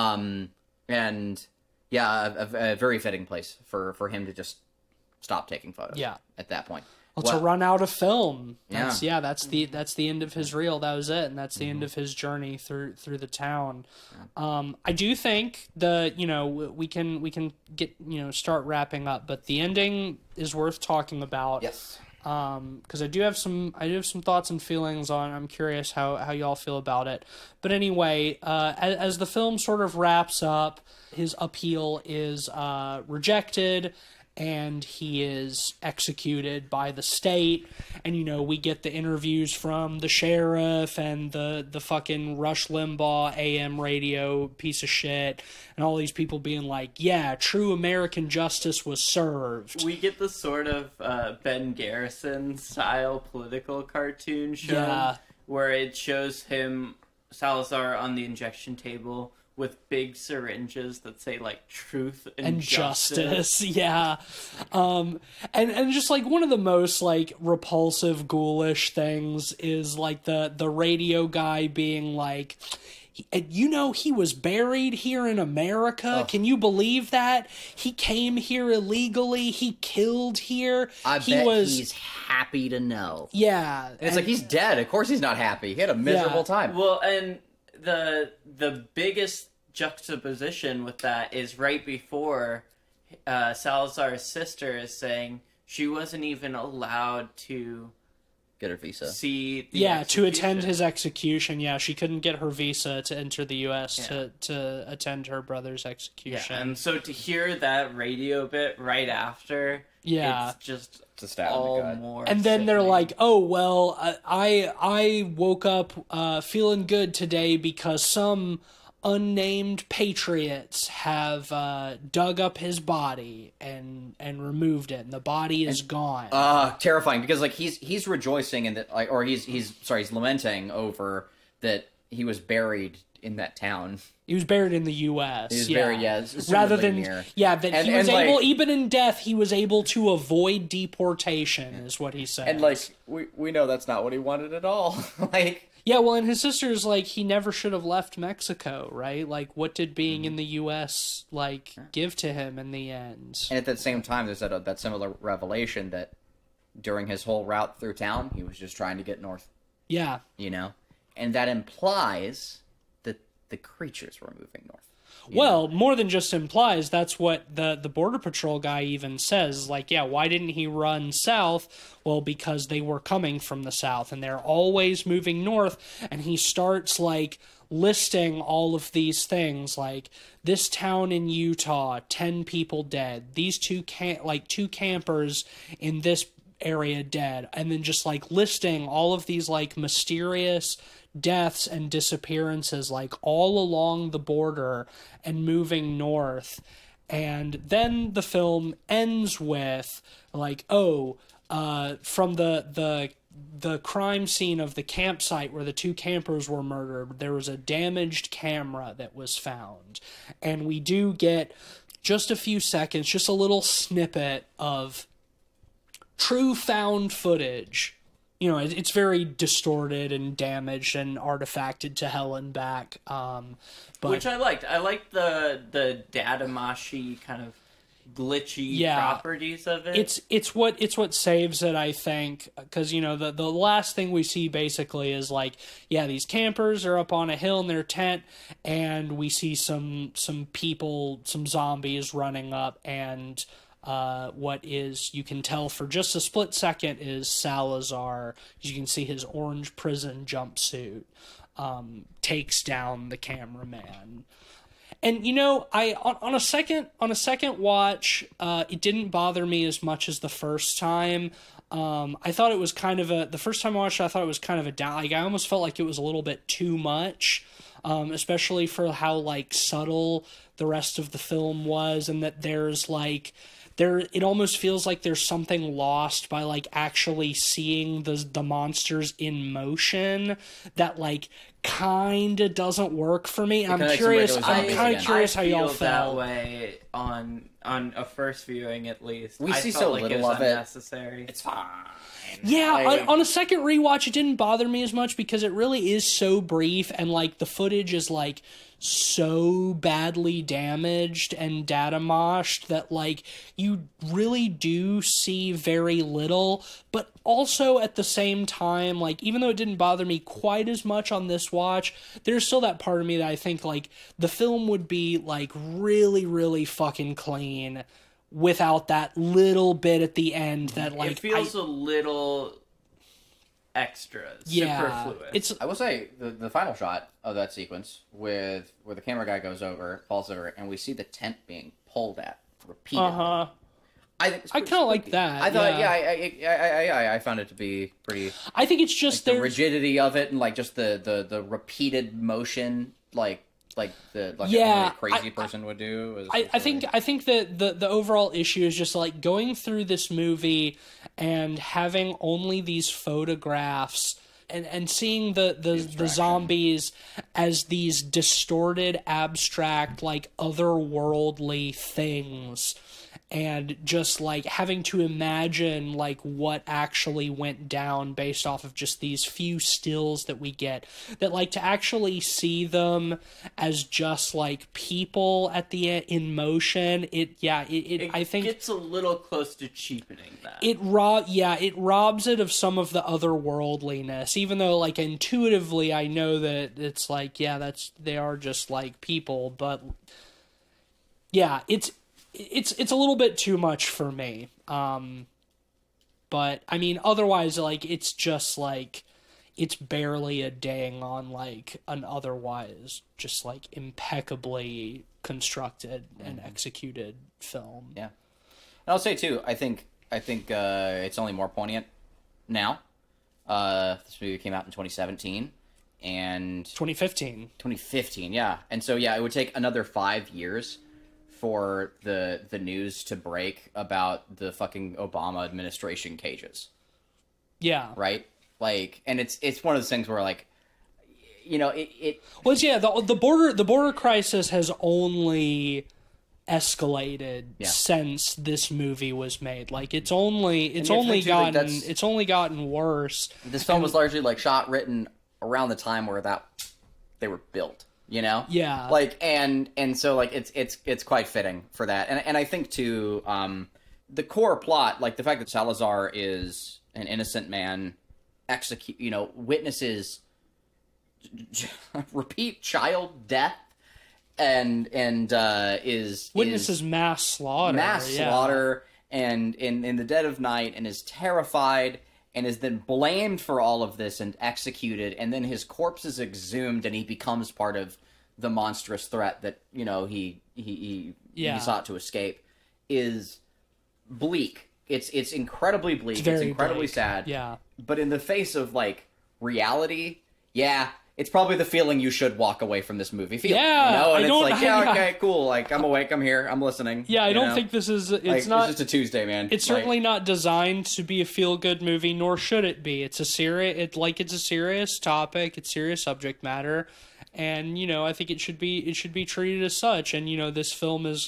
C: And yeah, a very fitting place for him to just stop taking photos.
A: Yeah.
C: At that point.
A: Well, to run out of film. That's the end of his reel. That was it, and that's the end of his journey through the town. Yeah. I do think we can get start wrapping up, but the ending is worth talking about.
C: Yes.
A: Because I do have some thoughts and feelings on. I'm curious how y'all feel about it. But anyway, as the film sort of wraps up, his appeal is rejected, and he is executed by the state. And we get the interviews from the sheriff and the fucking Rush Limbaugh AM radio piece of shit, and all these people being like, yeah, true American justice was served.
B: We get the sort of Ben Garrison style political cartoon show where it shows him, Salazar, on the injection table with big syringes that say like truth
A: and justice. Yeah. And just like one of the most like repulsive ghoulish things is like the radio guy being like, he was buried here in America.
C: Oh.
A: Can you believe that? He came here illegally. He killed here.
C: I bet he's happy to know.
A: Yeah.
C: And it's like, he's dead. Of course he's not happy. He had a miserable time.
B: Well, and the biggest juxtaposition with that is right before Salazar's sister is saying she wasn't even allowed to
C: get her visa.
B: See the execution.
A: To attend his execution. Yeah, she couldn't get her visa to enter the U.S. to attend her brother's execution.
B: Yeah, and so to hear that radio bit right after, it's just
C: a stab
B: all
C: in the gut.
B: more.
A: And then they're
B: sickening.
A: like, "Oh well, I woke up feeling good today because some unnamed patriots have dug up his body and removed it, and the body is gone."
C: Terrifying, because like he's rejoicing in that, like, or he's lamenting over that he was buried in that town.
A: He was buried in the U.S.
C: He was buried,
A: rather than
C: near.
A: He was able, even in death, he was able to avoid deportation, is what he said.
C: And like we know that's not what he wanted at all. Like.
A: Yeah, well, and his sister's like, he never should have left Mexico, right? Like, what did being in the U.S., like, give to him in the end?
C: And at the same time, there's that similar revelation that during his whole route through town, he was just trying to get north.
A: Yeah.
C: You know? And that implies that the creatures were moving north.
A: Well, more than just implies, that's what the Border Patrol guy even says. Like, yeah, why didn't he run south? Well, because they were coming from the south, and they're always moving north. And he starts, like, listing all of these things, like, this town in Utah, 10 people dead. These two campers in this area dead. And then just, like, listing all of these, like, mysterious deaths and disappearances, like, all along the border and moving north. And then the film ends with, like, from the crime scene of the campsite where the two campers were murdered, there was a damaged camera that was found. And we do get just a few seconds, just a little snippet of true found footage. You know, it's very distorted and damaged and artifacted to hell and back. But
B: which I liked. I liked the Datamashi kind of glitchy properties of it.
A: It's what saves it, I think, because you know the last thing we see basically is like, yeah, these campers are up on a hill in their tent, and we see some people, some zombies running up, and what is, you can tell for just a split second, is Salazar. You can see his orange prison jumpsuit takes down the cameraman. And you know, on a second watch, it didn't bother me as much as the first time. I thought it was kind of the first time I watched it, I thought it was kind of like, I almost felt like it was a little bit too much, especially for how like subtle the rest of the film was, and that there's like, it almost feels like there's something lost by like actually seeing the monsters in motion that like kind of doesn't work for me. I'm curious how y'all felt
B: that way on a first viewing, at least.
C: We see so little of it.
B: Unnecessary.
C: It's fine.
A: Yeah, on a second rewatch, it didn't bother me as much because it really is so brief, and like the footage is like so badly damaged and datamashed that like you really do see very little. But also at the same time, like, even though it didn't bother me quite as much on this watch, there's still that part of me that I think like the film would be like really, really fucking clean without that little bit at the end that like
B: it feels a little extra, superfluous.
C: I will say the final shot of that sequence with where the camera guy falls over, and we see the tent being pulled at repeatedly. I kind
A: of like that.
C: I thought, I found it to be pretty.
A: I think it's just
C: like the rigidity of it, and like just the repeated motion, like a really crazy person would do.
A: I think that the overall issue is just like going through this movie and having only these photographs and seeing the zombies as these distorted, abstract, like otherworldly things, and just like having to imagine like what actually went down based off of just these few stills that we get, that like to actually see them as just like people at the end in motion, I think
B: gets a little close to cheapening that.
A: It robs it of some of the otherworldliness, even though like intuitively I know that it's like, they are just like people, but yeah, it's a little bit too much for me. But I mean, otherwise, like, it's just like, it's barely a ding on like an otherwise just like impeccably constructed and executed film.
C: Yeah. And I'll say too, I think it's only more poignant now. This movie came out in 2017 and
A: 2015,
C: yeah. And so it would take another 5 years for the news to break about the fucking Obama administration cages.
A: Yeah.
C: Right? Like, and it's one of those things where like, you know,
A: the border crisis has only escalated since this movie was made. Like, it's only gotten worse.
C: This film was largely like written around the time where they were built. You know?
A: Yeah.
C: Like, and so like it's quite fitting for that. And I think too, the core plot, like the fact that Salazar is an innocent man, witnesses repeat child death and
A: witnesses mass slaughter,
C: and in the dead of night, and is terrified, and is then blamed for all of this and executed, and then his corpse is exhumed, and he becomes part of the monstrous threat that, you know, he sought to escape, is bleak. It's incredibly bleak. It's incredibly sad.
A: Yeah.
C: But in the face of like reality, it's probably the feeling you should walk away from this movie feeling.
A: Yeah,
C: you know? And it's like, okay, cool. Like, I'm awake, I'm here, I'm listening.
A: Yeah, I don't think this is... It's
C: just a Tuesday, man.
A: It's certainly not designed to be a feel-good movie, nor should it be. It's a serious topic, it's serious subject matter, and, you know, I think it should be treated as such. And, you know, this film is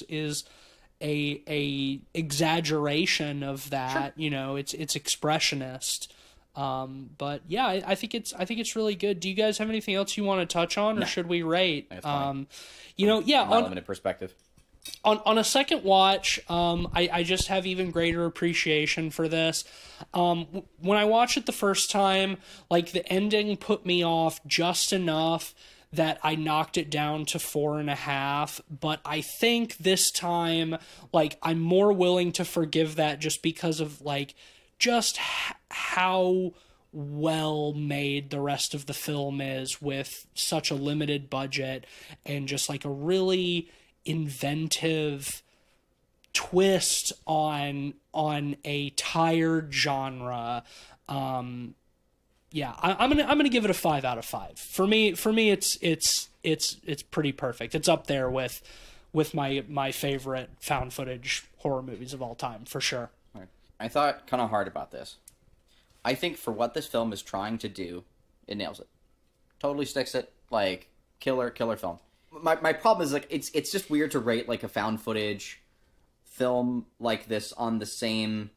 A: a exaggeration of that. Sure. You know, it's expressionist. But yeah, I think it's really good. Do you guys have anything else you want to touch on, or should we rate? You know,
C: my limited perspective.
A: On a second watch, I just have even greater appreciation for this. When I watched it the first time, like, the ending put me off just enough that I knocked it down to 4.5, but I think this time, like, I'm more willing to forgive that just because of, like, just how well made the rest of the film is with such a limited budget and just like a really inventive twist on a tired genre. I'm gonna give it a 5 out of 5. For me, it's pretty perfect. It's up there with my favorite found footage horror movies of all time, for sure.
C: I thought kind of hard about this. I think for what this film is trying to do, it nails it. Totally sticks it. Like, killer film. My problem is, like, it's just weird to rate, like, a found footage film like this on the same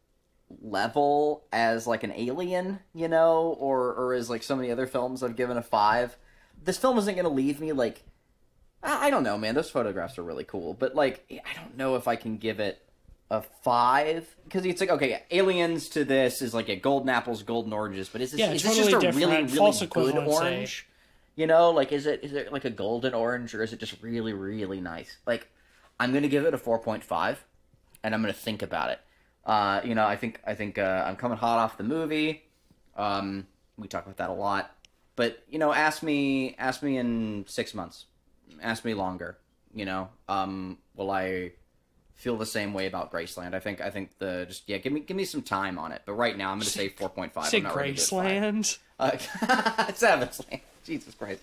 C: level as, like, an Alien, you know? Or as, like, so many other films I've given a 5. This film isn't going to leave me, like... I don't know, man. Those photographs are really cool. But, like, I don't know if I can give it a 5, because it's like, okay, Aliens to this is like a golden apples, golden oranges, but is this just a really good orange? You know, like, is it like a golden orange, or is it just really, really nice? Like, I'm gonna give it a 4.5, and I'm gonna think about it. You know, I think I'm coming hot off the movie. We talk about that a lot, but, you know, ask me in 6 months, ask me longer. You know, will I feel the same way about Graceland? I think give me some time on it. But right now I'm going to say 4.5.
A: Say Graceland.
B: Savageland.
C: Jesus Christ.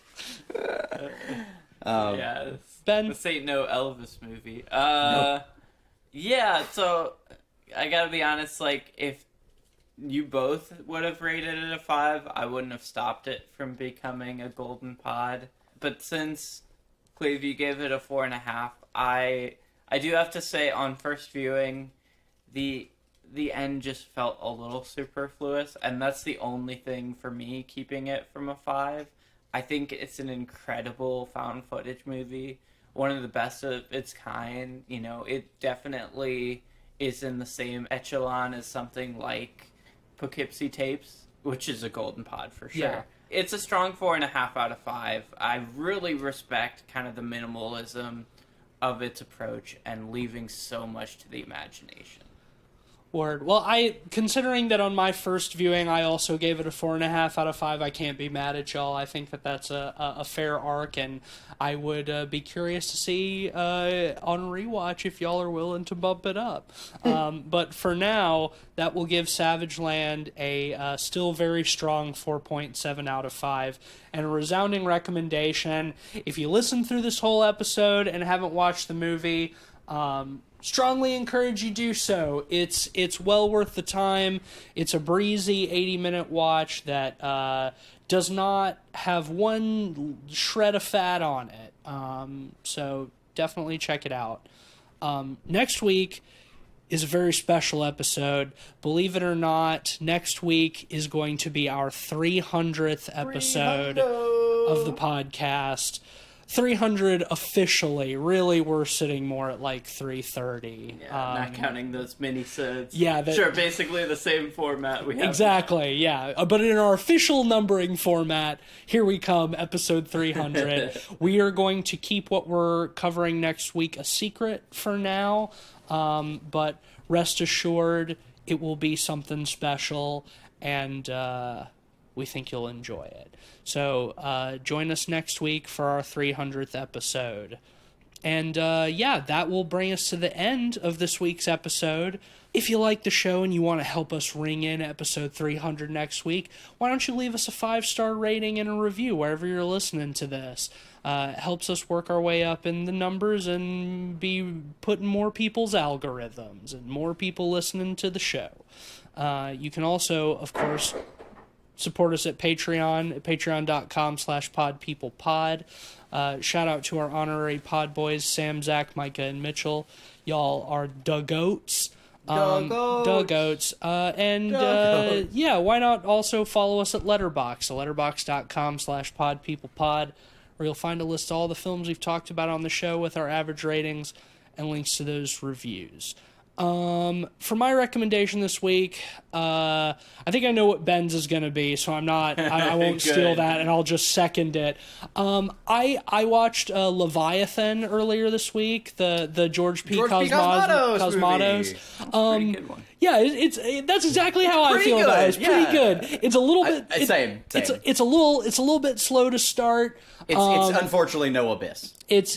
A: Ben,
B: this ain't no Elvis movie.
C: Nope.
B: Yeah. So I gotta be honest. Like, if you both would have rated it a 5, I wouldn't have stopped it from becoming a golden pod. But since Cleve, you gave it a 4.5, I do have to say on first viewing, the end just felt a little superfluous, and that's the only thing for me keeping it from a 5. I think it's an incredible found footage movie, one of the best of its kind. You know, it definitely is in the same echelon as something like Poughkeepsie Tapes, which is a golden pod for sure.
A: Yeah.
B: It's a strong 4.5 out of 5. I really respect kind of the minimalism of its approach and leaving so much to the imagination.
A: Word. Well, considering that on my first viewing, I also gave it a 4.5 out of 5. I can't be mad at y'all. I think that that's a fair arc, and I would be curious to see on rewatch if y'all are willing to bump it up. But for now, that will give Savage Land a still very strong 4.7 out of 5, and a resounding recommendation. If you listen through this whole episode and haven't watched the movie, strongly encourage you do so. It's well worth the time. It's a breezy 80-minute watch that does not have one shred of fat on it. So definitely check it out. Next week is a very special episode. Believe it or not, next week is going to be our 300th episode of the podcast. 300 officially. Really, we're sitting more at like 330.
B: Yeah, not counting those mini-sodes.
A: Yeah.
B: Sure, basically the same format we have.
A: Exactly, yeah. But in our official numbering format, here we come, episode 300. We are going to keep what we're covering next week a secret for now, but rest assured it will be something special, and we think you'll enjoy it. So join us next week for our 300th episode. And that will bring us to the end of this week's episode. If you like the show and you want to help us ring in episode 300 next week, why don't you leave us a 5-star rating and a review wherever you're listening to this. It helps us work our way up in the numbers and be put in more people's algorithms and more people listening to the show. You can also, of course, support us at Patreon, at patreon.com/podpeoplepod. Shout out to our honorary pod boys, Sam, Zach, Micah, and Mitchell. Y'all are the goats. Goats. Why not also follow us at Letterboxd, letterboxd.com/podpeoplepod, where you'll find a list of all the films we've talked about on the show with our average ratings and links to those reviews. For my recommendation this week, I think I know what Ben's is going to be, so I won't steal that, and I'll just second it. I watched Leviathan earlier this week, the George P. Cosmatos.
B: Pretty good one.
A: Yeah, that's exactly how I feel about it. It's pretty good. It's a little bit
C: same.
A: It's a little bit slow to start.
C: It's unfortunately no Abyss.
A: It's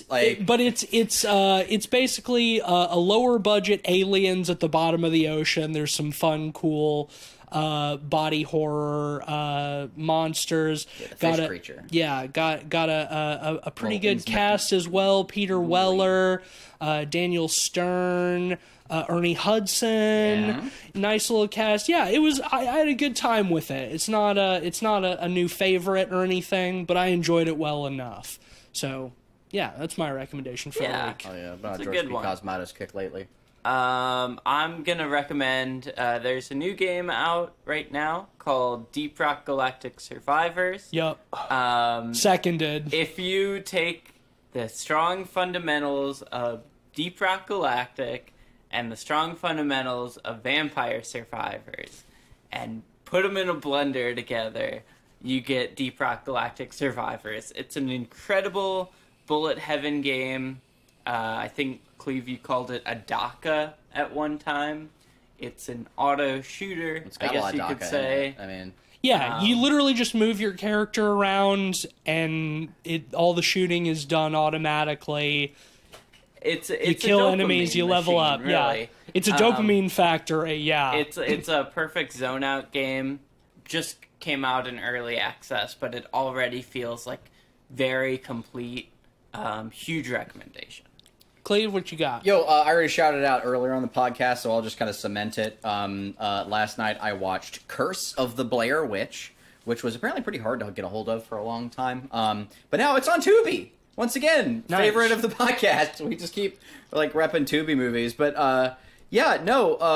A: basically a lower budget aliens at the bottom of the ocean. There's some fun, cool body horror monsters.
C: Yeah, the fish creature.
A: Yeah, got a pretty good cast as well. Peter Weller, Daniel Stern, Ernie Hudson. Nice little cast. Yeah, it was. I had a good time with it. It's not a new favorite or anything, but I enjoyed it well enough. So yeah, that's my recommendation for the week.
C: Oh yeah, about George P. Cosmatos kick lately.
B: I'm gonna recommend. There's a new game out right now called Deep Rock Galactic Survivors.
A: Yep. Seconded.
B: If you take the strong fundamentals of Deep Rock Galactic and the strong fundamentals of Vampire Survivors and put them in a blender together, you get Deep Rock Galactic Survivors. It's an incredible bullet heaven game. I think, Cleve, you called it a DACA at one time. It's an auto shooter, I guess you could say.
C: I mean,
A: yeah, you literally just move your character around, and all the shooting is done automatically.
B: It's
A: you kill enemies, you level up.
B: Really.
A: Yeah, it's a dopamine factor. Yeah,
B: it's a perfect zone out game. Just came out in early access, but it already feels like very complete. Huge recommendation.
A: Cleve, what you got?
C: Yo, I already shouted it out earlier on the podcast, so I'll just kind of cement it. Last night I watched Curse of the Blair Witch, which was apparently pretty hard to get a hold of for a long time. But now it's on Tubi. Once again,
A: Nice.
C: favorite of the podcast. We just keep like repping Tubi movies. But we have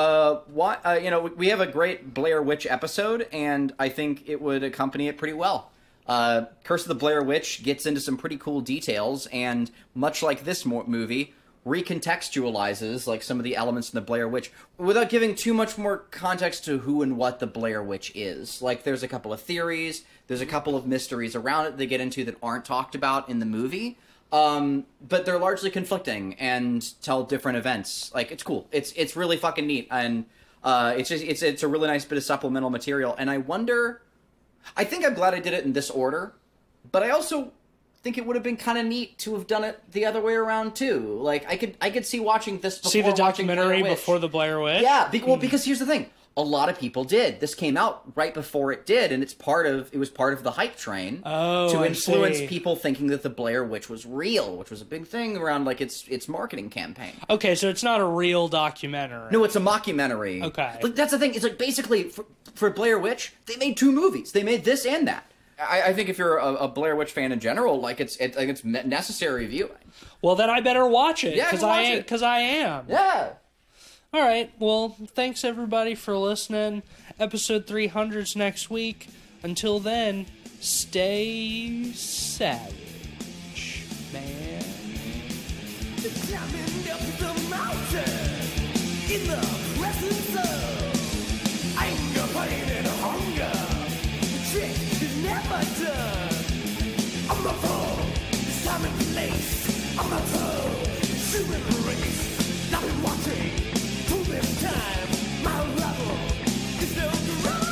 C: a great Blair Witch episode, and I think it would accompany it pretty well. Curse of the Blair Witch gets into some pretty cool details, and much like this movie, recontextualizes like some of the elements in the Blair Witch without giving too much more context to who and what the Blair Witch is. Like, there's a couple of theories, there's a couple of mysteries around it they get into that aren't talked about in the movie, but they're largely conflicting and tell different events. Like, it's cool. It's really fucking neat, and it's a really nice bit of supplemental material. And I think I'm glad I did it in this order, but I also think it would have been kind of neat to have done it the other way around too. Like, I could see watching this before
A: See the
C: watching
A: documentary
C: Blair Witch.
A: before the Blair Witch?
C: Yeah, because here's the thing. A lot of people did. This came out right before it did, and it was part of the hype train to influence people thinking that the Blair Witch was real, which was a big thing around like its marketing campaign.
A: Okay, so it's not a real documentary.
C: No, it's a mockumentary.
A: Okay.
C: Like, that's the thing. It's like basically for Blair Witch, they made 2 movies. They made this and that. I think if you're a Blair Witch fan in general, like it's necessary viewing.
A: Well, then I better watch it,
C: Yeah,
A: because
C: watch it.
A: Because I am.
C: Yeah.
A: All right. Well, thanks everybody for listening. Episode 300's next week. Until then, stay savage, man.
D: Climbing up the mountain in the presence of anger, pain, and hunger. The trick is never done. I'm the foe, it's time and place. I'm the foe, human race. I've been watching for this time. My level is no ground.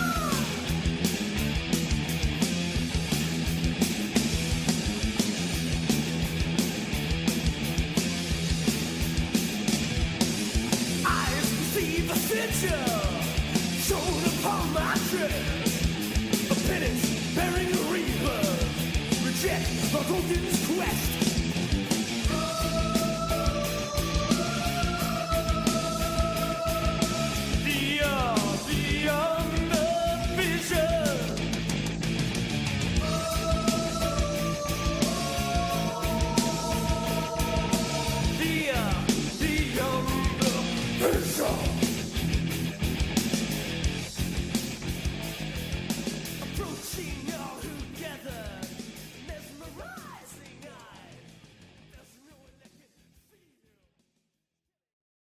D: See the future shown upon my chest. A penance bearing a reaper. Reject the Vulcan's quest.